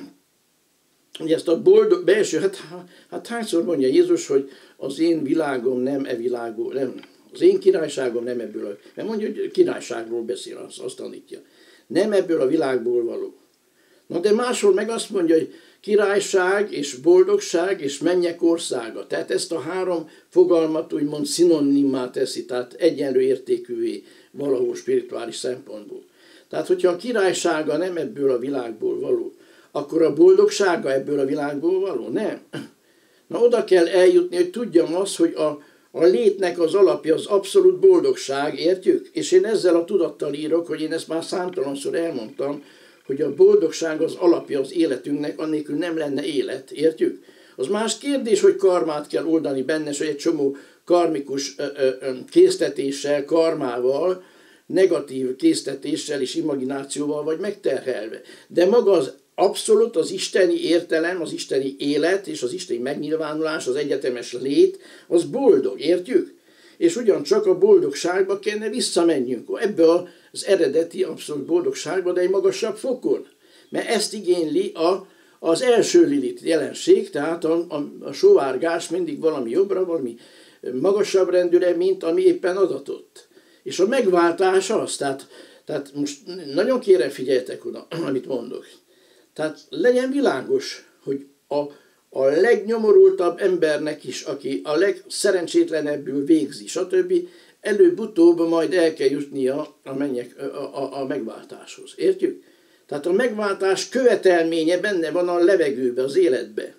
ugye ezt a boldog belső, hát hányszor mondja Jézus, hogy az én világom nem e világból, nem, az én királyságom nem ebből mert mondja, hogy királyságról beszél, azt tanítja. Nem ebből a világból való. Na de máshol meg azt mondja, hogy királyság és boldogság és mennyek országa. Tehát ezt a három fogalmat úgymond szinonimmá teszi, tehát egyenlő értékűvé valahol spirituális szempontból. Tehát, hogyha a királysága nem ebből a világból való, akkor a boldogsága ebből a világból való? Nem. Na oda kell eljutni, hogy tudjam azt, hogy a létnek az alapja az abszolút boldogság, értjük? És én ezzel a tudattal írok, hogy én ezt már számtalanszor elmondtam, hogy a boldogság az alapja az életünknek, annélkül nem lenne élet, értjük? Az más kérdés, hogy karmát kell oldani benne, és hogy egy csomó karmikus késztetéssel, karmával, negatív késztetéssel és imaginációval vagy megterhelve. De maga az abszolút az isteni értelem, az isteni élet és az isteni megnyilvánulás, az egyetemes lét, az boldog, értjük? És ugyancsak a boldogságba kellene visszamenjünk, ebbe az eredeti abszolút boldogságba, de egy magasabb fokon. Mert ezt igényli az első Lilith jelenség, tehát a sóvárgás mindig valami jobbra, valami magasabb rendűre, mint ami éppen adatott. És a megváltás az, tehát most nagyon kérem figyeljetek oda, amit mondok. Tehát legyen világos, hogy a legnyomorultabb embernek is, aki a legszerencsétlenebbül végzi, stb., előbb-utóbb majd el kell jutnia a megváltáshoz. Értjük? Tehát a megváltás követelménye benne van a levegőbe, az életbe.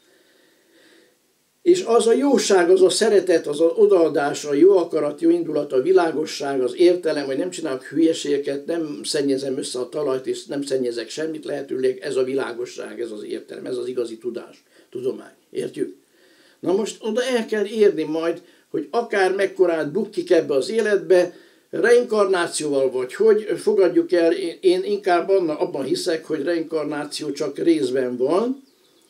És az a jóság, az a szeretet, az a odaadás, a jó akarat, jó indulat, a világosság, az értelem, hogy nem csinálok hülyeségeket, nem szennyezem össze a talajt, és nem szennyezek semmit, lehetőleg ez a világosság, ez az értelem, ez az igazi tudás, tudomány. Értjük? Na most oda el kell érni majd, hogy akár mekkorát bukkik ebbe az életbe, reinkarnációval vagy hogy, fogadjuk el, én inkább abban hiszek, hogy reinkarnáció csak részben van,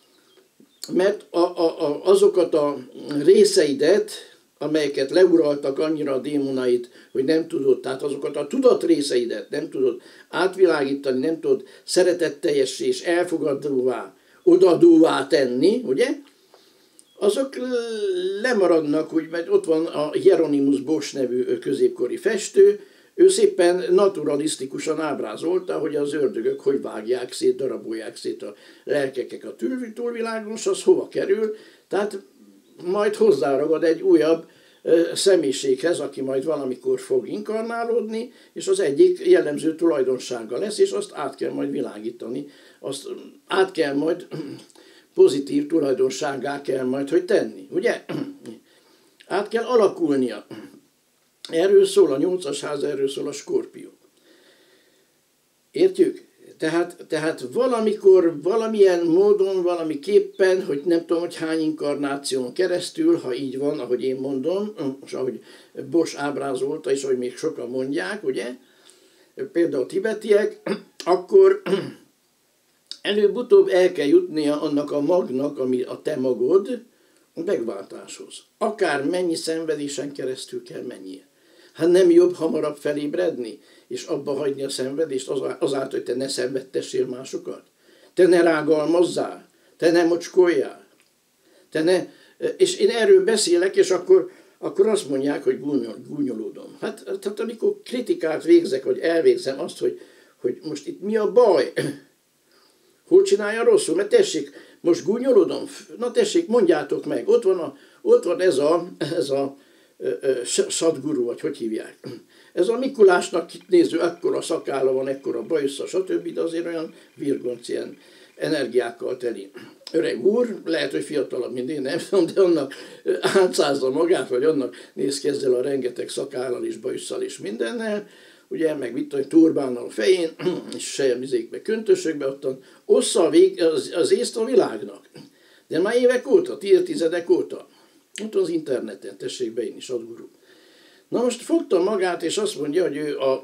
mert azokat a részeidet, amelyeket leuraltak annyira a démonait, hogy nem tudod, tehát azokat a tudat részeidet nem tudod átvilágítani, nem tudod szeretetteljessé és elfogadóvá, odadóvá tenni, ugye? Azok lemaradnak, úgy, mert ott van a Hieronymus Bosch nevű középkori festő, ő szépen naturalisztikusan ábrázolta, hogy az ördögök hogy vágják szét, darabolják szét a lelkeket a túlvilágon, és az hova kerül, tehát majd hozzáragad egy újabb személyiséghez, aki majd valamikor fog inkarnálódni, és az egyik jellemző tulajdonsága lesz, és azt át kell majd világítani, azt át kell majd pozitív tulajdonsággá kell majd, hogy tenni, ugye? Át kell alakulnia. Erről szól a 8-as ház, erről szól a Skorpió. Értjük? Tehát valamikor, valamilyen módon, valamiképpen, hogy nem tudom, hogy hány inkarnáción keresztül, ha így van, ahogy én mondom, és ahogy Bosch ábrázolta, és ahogy még sokan mondják, ugye? Például a tibetiek, akkor előbb-utóbb el kell jutnia annak a magnak, ami a te magod, a megváltáshoz. Akár mennyi szenvedésen keresztül kell mennie. Hát nem jobb hamarabb felébredni, és abba hagyni a szenvedést azáltal, hogy te ne szenvedtessél másokat? Te ne rágalmazzál, te ne mocskoljál, te ne... És én erről beszélek, és akkor azt mondják, hogy gúnyolódom. Hát amikor kritikát végzek, vagy elvégzem azt, hogy most itt mi a baj, hol csinálja rosszul, mert tessék, most gúnyolodom, na tessék, mondjátok meg, ott van ez a Sadguru, vagy hogy hívják. Ez a Mikulásnak néző, ekkora szakálla van, ekkora bajusza, stb., de azért olyan virgonc, ilyen energiákkal teli. Öreg úr, lehet, hogy fiatalabb, mint én, nem tudom, de annak átszázza magát, vagy annak néz ki ezzel a rengeteg szakállal és bajusszal és mindennel, ugye, meg mit tudom, turbánnal a fején, és selyemizékbe, köntösökbe, ottan ossza az észt a világnak. De már évek óta, évtizedek óta. Ott az interneten, tessék beírni, Sadhguru. Na most fogta magát, és azt mondja, hogy ő a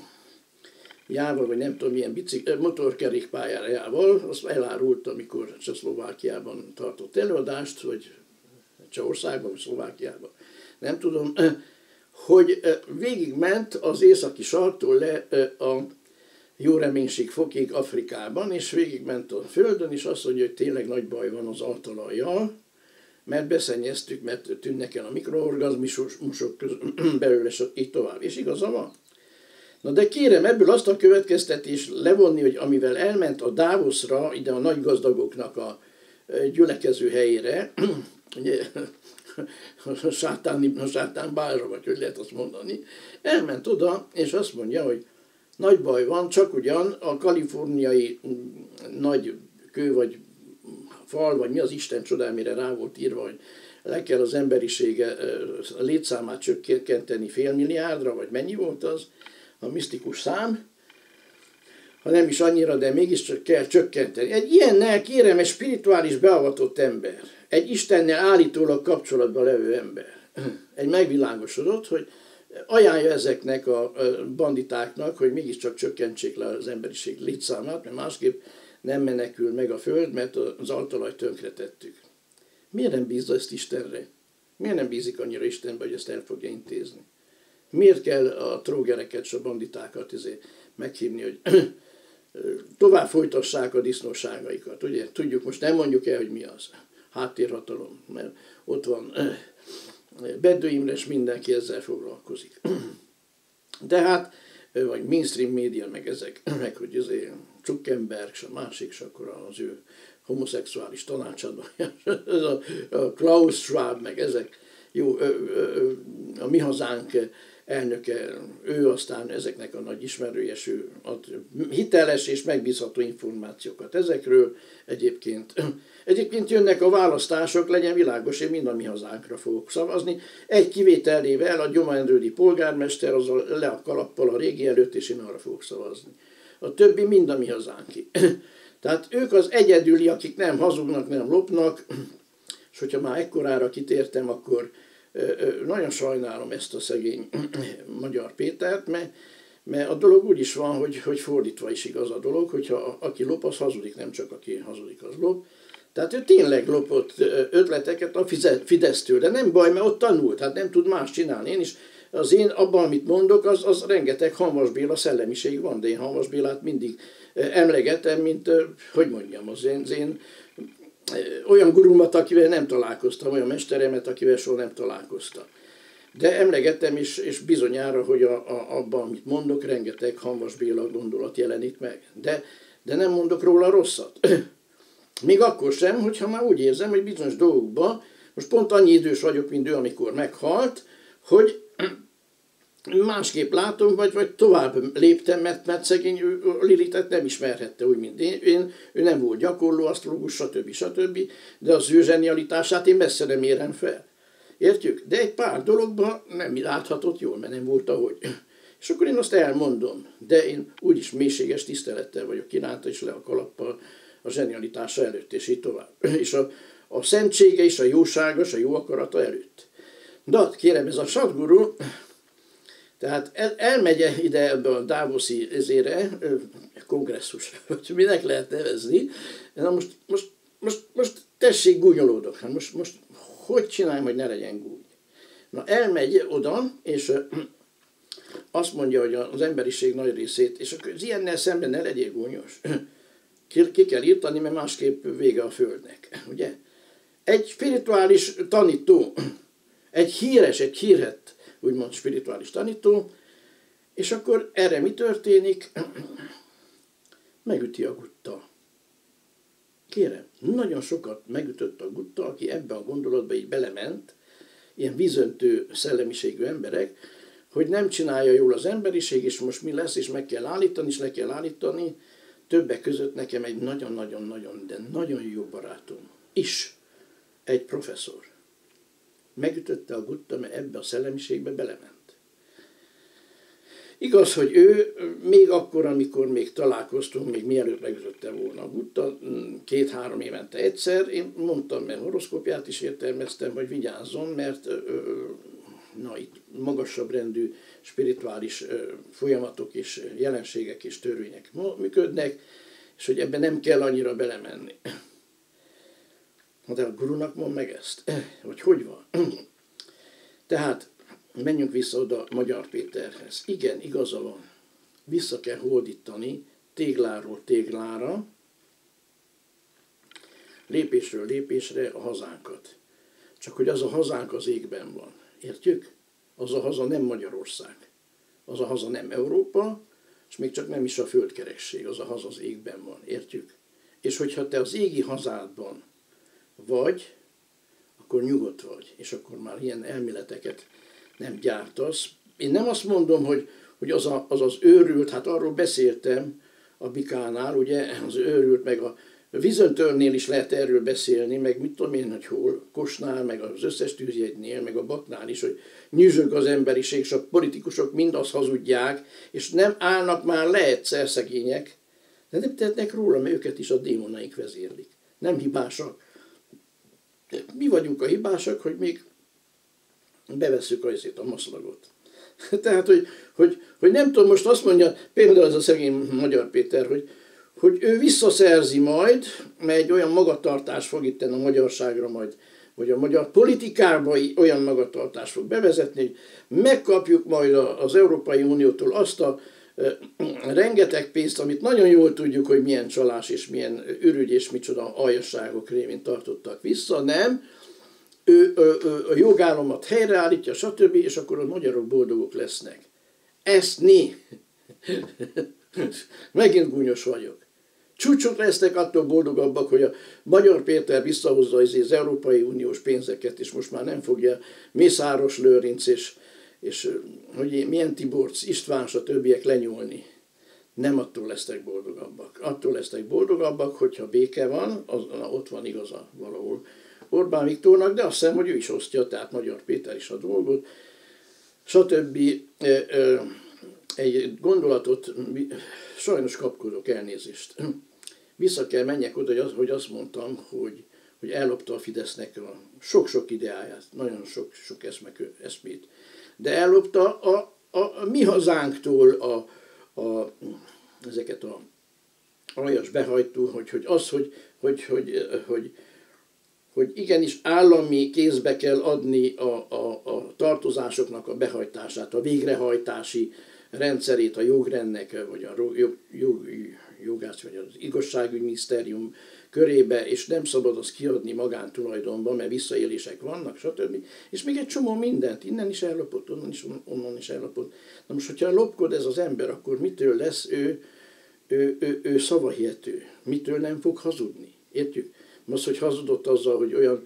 jával, vagy nem tudom milyen motorkerékpályára jával, azt elárult, amikor Csehszlovákiában tartott előadást, vagy Csehországban, vagy Szlovákiában, nem tudom, hogy végigment az északi sarktól le a jó reménység fokig Afrikában, és végigment a földön, és azt mondja, hogy tényleg nagy baj van az altalajjal, mert beszennyeztük, mert tűnnek el a mikroorganizmusok belőle, így tovább. És igaza van. Na de kérem ebből azt a következtetést levonni, hogy amivel elment a Davosra, ide a nagy gazdagoknak a gyülekező helyére, ugye, a sátán bálra, vagy hogy lehet azt mondani, elment oda, és azt mondja, hogy nagy baj van, csak ugyan a kaliforniai nagy kő, vagy fal, vagy mi az Isten csodámire rá volt írva, hogy le kell az emberisége létszámát csökkenteni 500 milliárdra, vagy mennyi volt az, a misztikus szám, ha nem is annyira, de mégiscsak kell csökkenteni. Egy ilyennel kérem, egy spirituális beavatott ember, egy Istennel állítólag kapcsolatban levő ember, egy megvilágosodott, hogy ajánlja ezeknek a banditáknak, hogy mégiscsak csökkentsék le az emberiség létszámát, mert másképp nem menekül meg a föld, mert az altalajt tönkretettük. Miért nem bízza ezt Istenre? Miért nem bízik annyira Istenbe, hogy ezt el fogja intézni? Miért kell a trógereket és a banditákat meghívni, hogy tovább folytassák a disznóságaikat? Ugye? Tudjuk, most nem mondjuk el, hogy mi az. Háttérhatalom, mert ott van Bedő Imre, és mindenki ezzel foglalkozik. De hát, vagy mainstream média, meg ezek, meg hogy azért Zuckerberg, és a másik, és akkor az ő homoszexuális tanácsadó, a Klaus Schwab, meg ezek, jó, a Mi Hazánk elnöke, ő aztán ezeknek a nagy ismerője, ő ad hiteles és megbízható információkat ezekről. Egyébként jönnek a választások, legyen világos, én mind a Mi Hazánkra fogok szavazni. Egy kivételével a gyománrődi polgármester az le a kalappal a régi előtt, és én arra fogok szavazni. A többi mind a Mi Hazánké. Tehát ők az egyedüli, akik nem hazugnak, nem lopnak, és hogyha már ekkorára kitértem, akkor nagyon sajnálom ezt a szegény Magyar Pétert, mert a dolog úgy is van, hogy fordítva is igaz a dolog, hogyha aki lop, az hazudik, nem csak aki hazudik, az lop. Tehát ő tényleg lopott ötleteket a Fidesztől, de nem baj, mert ott tanult, hát nem tud más csinálni. Én is, az én abban, amit mondok, az rengeteg Hamvas Béla szellemiség van, de én Hamvas Bélát mindig emlegetem, mint, hogy mondjam, az én olyan gurumat, akivel nem találkoztam, olyan mesteremet, akivel soha nem találkoztam. De emlegettem és bizonyára, hogy abban, amit mondok, rengeteg Hamvas Béla gondolat jelenik meg. De nem mondok róla rosszat. Még akkor sem, hogyha már úgy érzem, hogy bizonyos dolgokban, most pont annyi idős vagyok, mint ő, amikor meghalt, hogy másképp látom, vagy tovább léptem, mert szegény Lilitet nem ismerhette úgy, mint én. Ő nem volt gyakorló, asztrológus, stb. De az ő zsenialitását én messze nem érem fel. Értjük? De egy pár dologban nem láthatott jól, mert nem volt ahogy. És akkor én azt elmondom, de én úgyis mélységes tisztelettel vagyok iránta, és le a kalappal a zsenialitása előtt, és így tovább. És a szentsége és a jósága, és a jó akarata előtt. De kérem, ez a Sadhguru, tehát elmegy ide ebbe a Davoszi kongresszusra, hogy minek lehet nevezni. Na most tessék, gúnyolódok. Hát most hogy csináljam, hogy ne legyen gúny? Na elmegy oda, és azt mondja, hogy az emberiség nagy részét, és akkor az ilyennel szemben ne legyél gúnyos. Ki kell írtani, mert másképp vége a Földnek. Ugye? Egy spirituális tanító, egy hírhet, úgymond spirituális tanító, és akkor erre mi történik? Megüti a gutta. Kérem, nagyon sokat megütött a gutta, aki ebbe a gondolatba így belement, ilyen vízöntő szellemiségű emberek, hogy nem csinálja jól az emberiség, és most mi lesz, és meg kell állítani, és le kell állítani. Többek között nekem egy nagyon-nagyon-nagyon, de nagyon jó barátom is, egy professzor. Megütötte a gutta, mert ebbe a szellemiségbe belement. Igaz, hogy ő még akkor, amikor még találkoztunk, még mielőtt megütötte volna a Gutta, 2-3 évente egyszer, én mondtam, mert horoszkópját is értelmeztem, hogy vigyázzon, mert itt magasabb rendű spirituális folyamatok és jelenségek és törvények működnek, és hogy ebben nem kell annyira belemenni. De a gurunak mond meg ezt, hogy van. Tehát menjünk vissza oda Magyar Péterhez. Igen, igaza van. Vissza kell hódítani tégláról téglára, lépésről lépésre a hazánkat. Csak hogy az a hazánk az égben van. Értjük? Az a haza nem Magyarország. Az a haza nem Európa, és még csak nem is a földkeresség. Az a haza az égben van. Értjük? És hogyha te az égi hazádban vagy, akkor nyugodt vagy, és akkor már ilyen elméleteket nem gyártasz. Én nem azt mondom, hogy az őrült, hát arról beszéltem a Bikánál, ugye, az őrült, meg a Vizöntörnél is lehet erről beszélni, meg mit tudom én, hogy hol, Kosnál, meg az összes tűzjegynél, meg a Baknál is, hogy nyüzsög az emberiség, és a politikusok mind azt hazudják, és nem állnak már le egyszer szegények, de nem tehetnek róla, mert őket is a démonaik vezérlik. Nem hibásak. Mi vagyunk a hibásak, hogy még bevesszük a maszlagot. Tehát, hogy nem tudom, most azt mondja, például ez a szegény Magyar Péter, hogy ő visszaszerzi majd, mert egy olyan magatartás fog itt a magyarságra majd, vagy a magyar politikába olyan magatartás fog bevezetni, hogy megkapjuk majd az Európai Uniótól azt a rengeteg pénzt, amit nagyon jól tudjuk, hogy milyen csalás és milyen ürügy és micsoda aljasságok révén tartottak vissza, nem? Ő a jogállamot helyreállítja, stb., és akkor a magyarok boldogok lesznek. Ezt megint gúnyos vagyok. Csúcsot lesznek, attól boldogabbak, hogy a Magyar Péter visszahozza az Európai Uniós pénzeket, és most már nem fogja Mészáros Lőrinc és hogy milyen Tiborcs, István, a többiek lenyúlni. Nem attól lesznek boldogabbak. Attól lesznek boldogabbak, hogyha béke van, ott van igaza valahol Orbán Viktornak, de azt hiszem, hogy ő is osztja, tehát Magyar Péter is a dolgot, stb. Egy gondolatot, sajnos kapkodok, elnézést. Vissza kell menjek oda, hogy azt mondtam, hogy ellopta a Fidesznek a sok-sok ideáját, nagyon sok eszmét. De ellopta a mi hazánktól ezeket a aljas behajtó, hogy igenis állami kézbe kell adni a tartozásoknak a behajtását, a végrehajtási rendszerét a jogrendnek, vagy a jogász, vagy az igazságügyminisztérium körébe, és nem szabad azt kiadni magántulajdonba, mert visszaélések vannak, stb. És még egy csomó mindent, innen is ellopott, onnan is ellopott. Na most, hogyha lopkod ez az ember, akkor mitől lesz ő szavahihető? Mitől nem fog hazudni? Értjük? Most, hogy hazudott azzal, hogy olyan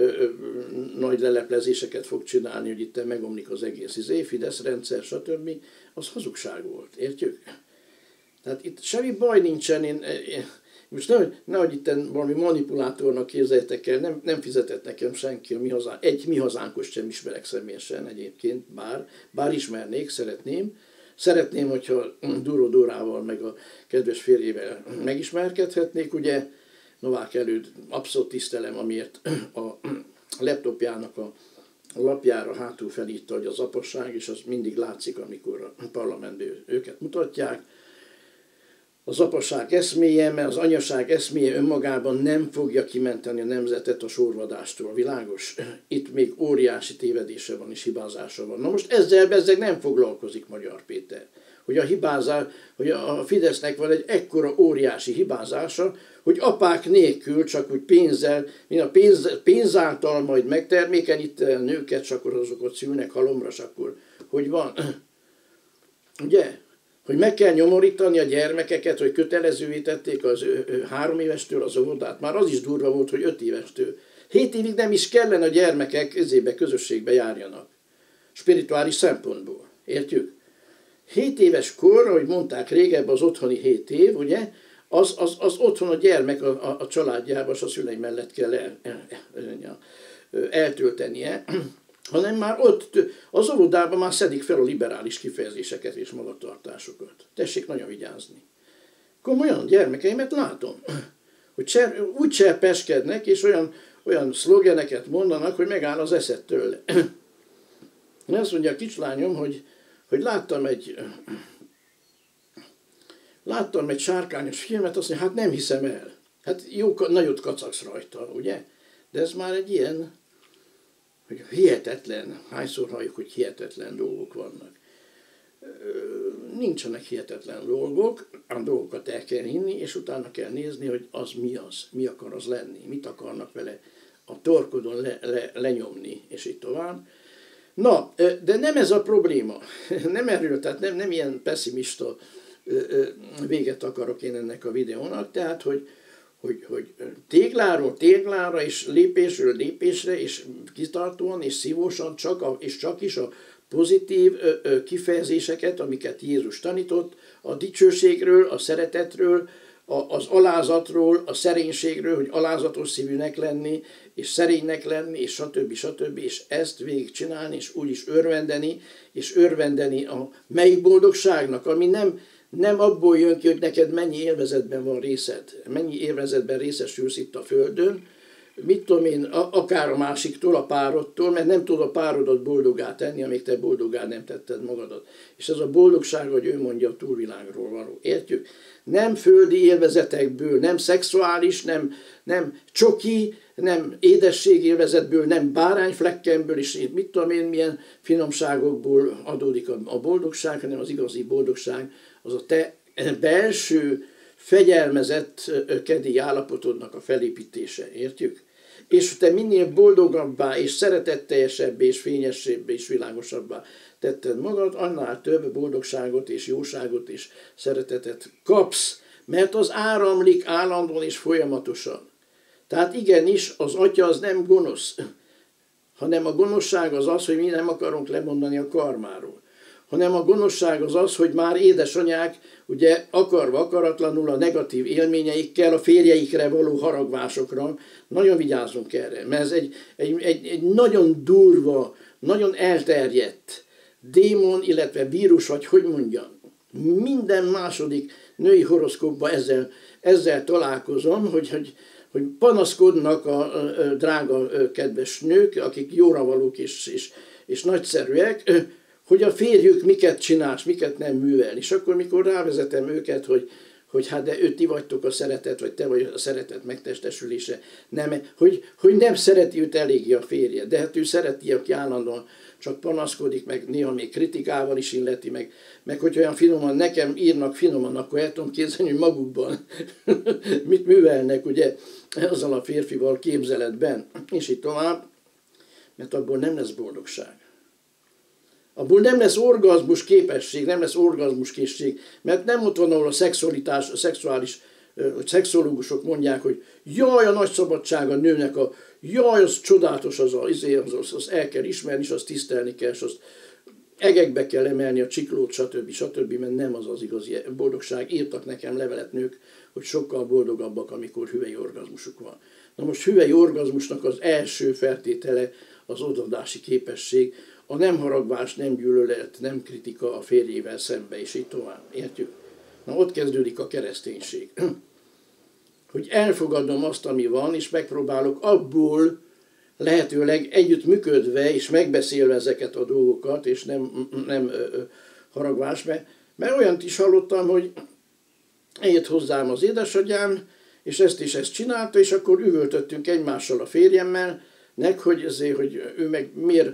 nagy leleplezéseket fog csinálni, hogy itt megomlik az egész Fidesz rendszer, stb., az hazugság volt. Értjük? Tehát itt semmi baj nincsen, most nehogy itt valami manipulátornak képzeljétek el, nem fizetett nekem senki egy mi hazánkos sem ismerek személyesen egyébként, bár ismernék, szeretném, hogyha Duró Dórával meg a kedves férjével megismerkedhetnék, ugye, Novák előtt abszolút tisztelem, amiért a laptopjának a lapjára hátul felírta, hogy az apasság, és az mindig látszik, amikor a parlamentben őket mutatják. Az apasság eszméje, mert az anyaság eszméje önmagában nem fogja kimenteni a nemzetet a sorvadástól. Világos? Itt még óriási tévedése van és hibázása van. Na most ezzel nem foglalkozik Magyar Péter. Hogy a Fidesznek van egy ekkora óriási hibázása, hogy apák nélkül, csak úgy pénzzel, mint a pénz által majd megtermékenyíteni a nőket, és akkor azokat szülnek halomra, és akkor hogy van? Ugye? Hogy meg kell nyomorítani a gyermekeket, hogy kötelezővé tették az 3 évestől az óvodát. Már az is durva volt, hogy 5 évestől. 7 évig nem is kellene a gyermekek közösségbe járjanak. Spirituális szempontból. Értjük? 7 éves kor, ahogy mondták régebb, az otthoni 7 év, ugye, az otthon a gyermek a családjában, és a szülei mellett kell eltöltenie. hanem már ott az óvodában már szedik fel a liberális kifejezéseket és magatartásokat. Tessék nagyon vigyázni. Komolyan gyermekeimet látom, hogy úgy cserpeskednek, és olyan szlogeneket mondanak, hogy megáll az eszed tőle. Azt mondja a kislányom, hogy láttam egy sárkányos filmet, azt mondja, hát nem hiszem el. Hát jó, nagyot kacagsz rajta, ugye? De ez már egy ilyen, hogy hihetetlen, hányszor halljuk, hogy hihetetlen dolgok vannak. Nincsenek hihetetlen dolgok, a dolgokat el kell hinni, és utána kell nézni, hogy az, mi akar az lenni, mit akarnak vele a torkodon lenyomni, és így tovább. Na, de nem ez a probléma. Nem erről, tehát nem ilyen pessimista véget akarok én ennek a videónak, tehát, hogy tégláról téglára, és lépésről lépésre, és kitartóan, és szívósan, csak is a pozitív kifejezéseket, amiket Jézus tanított, a dicsőségről, a szeretetről, az alázatról, a szerénységről, hogy alázatos szívűnek lenni, és szerénynek lenni, és stb. És ezt végigcsinálni, és úgy is örvendeni a melyik boldogságnak, ami nem abból jön ki, hogy neked mennyi élvezetben van részed, mennyi élvezetben részesülsz itt a földön, mit tudom én, akár a másiktól, a párodtól, mert nem tudod a párodat boldoggá tenni, amíg te boldoggá nem tetted magadat. És ez a boldogság, hogy ő mondja, a túlvilágról való. Értjük? Nem földi élvezetekből, nem szexuális, nem csoki, nem édességélvezetből, nem bárányflekkemből, és mit tudom én, milyen finomságokból adódik a boldogság, hanem az igazi boldogság, az a te belső, fegyelmezett kedély állapotodnak a felépítése. Értjük? És te minél boldogabbá, és szeretetteljesebbé, és fényesebbé, és világosabbá tetted magad, annál több boldogságot, és jóságot, és szeretetet kapsz, mert az áramlik állandóan és folyamatosan. Tehát igenis, az atya az nem gonosz, hanem a gonoszság az, hogy mi nem akarunk lemondani a karmáról. Hanem a gonoszság az, hogy már édesanyák, ugye akarva, akaratlanul a negatív élményeikkel, a férjeikre való haragvásokra, nagyon vigyázzunk erre, mert ez egy nagyon durva, nagyon elterjedt démon, illetve vírus, vagy hogy mondjam, minden második női horoszkópban ezzel találkozom, hogy panaszkodnak a drága, kedves nők, akik jóra valók és nagyszerűek, hogy a férjük miket csinál, miket nem művel. És akkor, mikor rávezetem őket, hogy hát de ti vagytok a szeretet, vagy te vagy a szeretet megtestesülése, hogy nem szereti őt eléggé a férje, de hát ő szereti, aki állandóan csak panaszkodik, meg néha még kritikával is illeti, meg hogy olyan finoman, nekem írnak finoman, akkor el tudom képzelni, hogy magukban mit művelnek, ugye, azzal a férfival képzeletben, és így tovább, mert abból nem lesz boldogság. Abból nem lesz orgazmus képesség, nem lesz orgazmus készség, mert nem ott van, ahol a szexuális szexológusok mondják, hogy jaj, a nagy szabadság a nőnek, jaj, az csodálatos, az el kell ismerni, és azt tisztelni kell, és azt egekbe kell emelni a csiklót, stb., mert nem az igazi boldogság. Írtak nekem levelet nők, hogy sokkal boldogabbak, amikor hüvely orgazmusuk van. Na most hüvely orgazmusnak az első feltétele az odaadási képesség, a nem haragvás, nem gyűlölet, nem kritika a férjével szembe, és így tovább. Értjük? Na ott kezdődik a kereszténység. Hogy elfogadom azt, ami van, és megpróbálok abból lehetőleg együtt működve, és megbeszélve ezeket a dolgokat, és nem haragvás, mert olyant is hallottam, hogy eljött hozzám az édesanyám, és ezt csinálta, és akkor üvöltöttünk egymással a férjemmel, hogy ő meg miért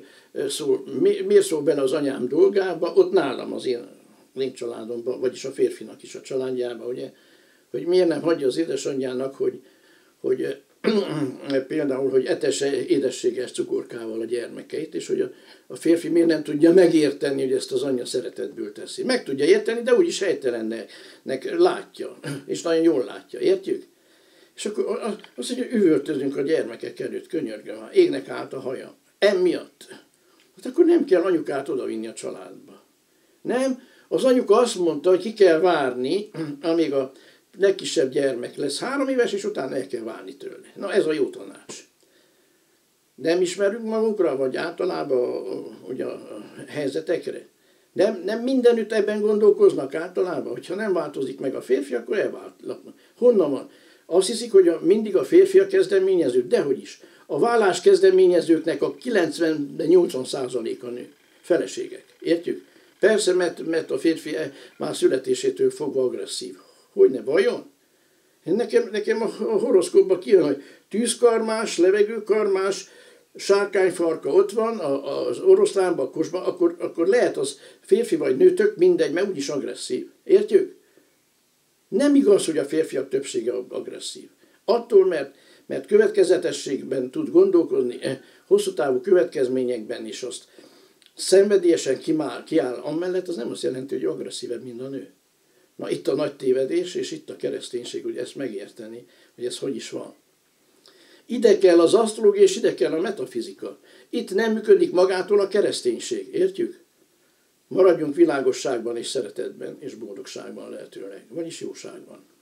szól bele az anyám dolgába, ott nálam az én családomban, vagyis a férfinak is a családjában, ugye, hogy miért nem hagyja az édesanyjának, hogy például, hogy etesse édességes cukorkával a gyermekeit, és hogy a férfi miért nem tudja megérteni, hogy ezt az anyja szeretetből teszi. Meg tudja érteni, de úgyis helytelennek látja, és nagyon jól látja, értjük? És akkor azt mondja, hogy üvöltözünk a gyermekek előtt, könyörgöm, égnek át a haja. Emiatt. Hát akkor nem kell anyukát odavinni a családba. Nem? Az anyuka azt mondta, hogy ki kell várni, amíg a legkisebb gyermek lesz 3 éves, és utána el kell válni tőle. Na ez a jó tanács. Nem ismerünk magunkra, vagy általában ugye, a helyzetekre? Nem mindenütt ebben gondolkoznak általában, hogyha nem változik meg a férfi, akkor elváltnak. Honnan van? Azt hiszik, hogy mindig a férfi a kezdeményező, dehogy is. A vállás kezdeményezőknek a 90-80%-a nő. Feleségek. Értjük? Persze, mert a férfi már születésétől fogva agresszív. Hogyne, vajon? Nekem a horoszkópban kijön, hogy tűzkarmás, levegőkarmás, sárkányfarka ott van, az oroszlánban, a kosban, akkor lehet az férfi vagy nő, tök mindegy, mert úgyis agresszív. Értjük? Nem igaz, hogy a férfiak többsége agresszív. Attól, mert következetességben tud gondolkozni, hosszú távú következményekben is azt szenvedélyesen kiáll amellett, az nem azt jelenti, hogy agresszívebb, mint a nő. Na itt a nagy tévedés, és itt a kereszténység, hogy ezt megérteni, hogy ez hogy is van. Ide kell az asztrológia, és ide kell a metafizika. Itt nem működik magától a kereszténység, értjük? Maradjunk világosságban és szeretetben, és boldogságban lehetőleg, vagyis jóságban.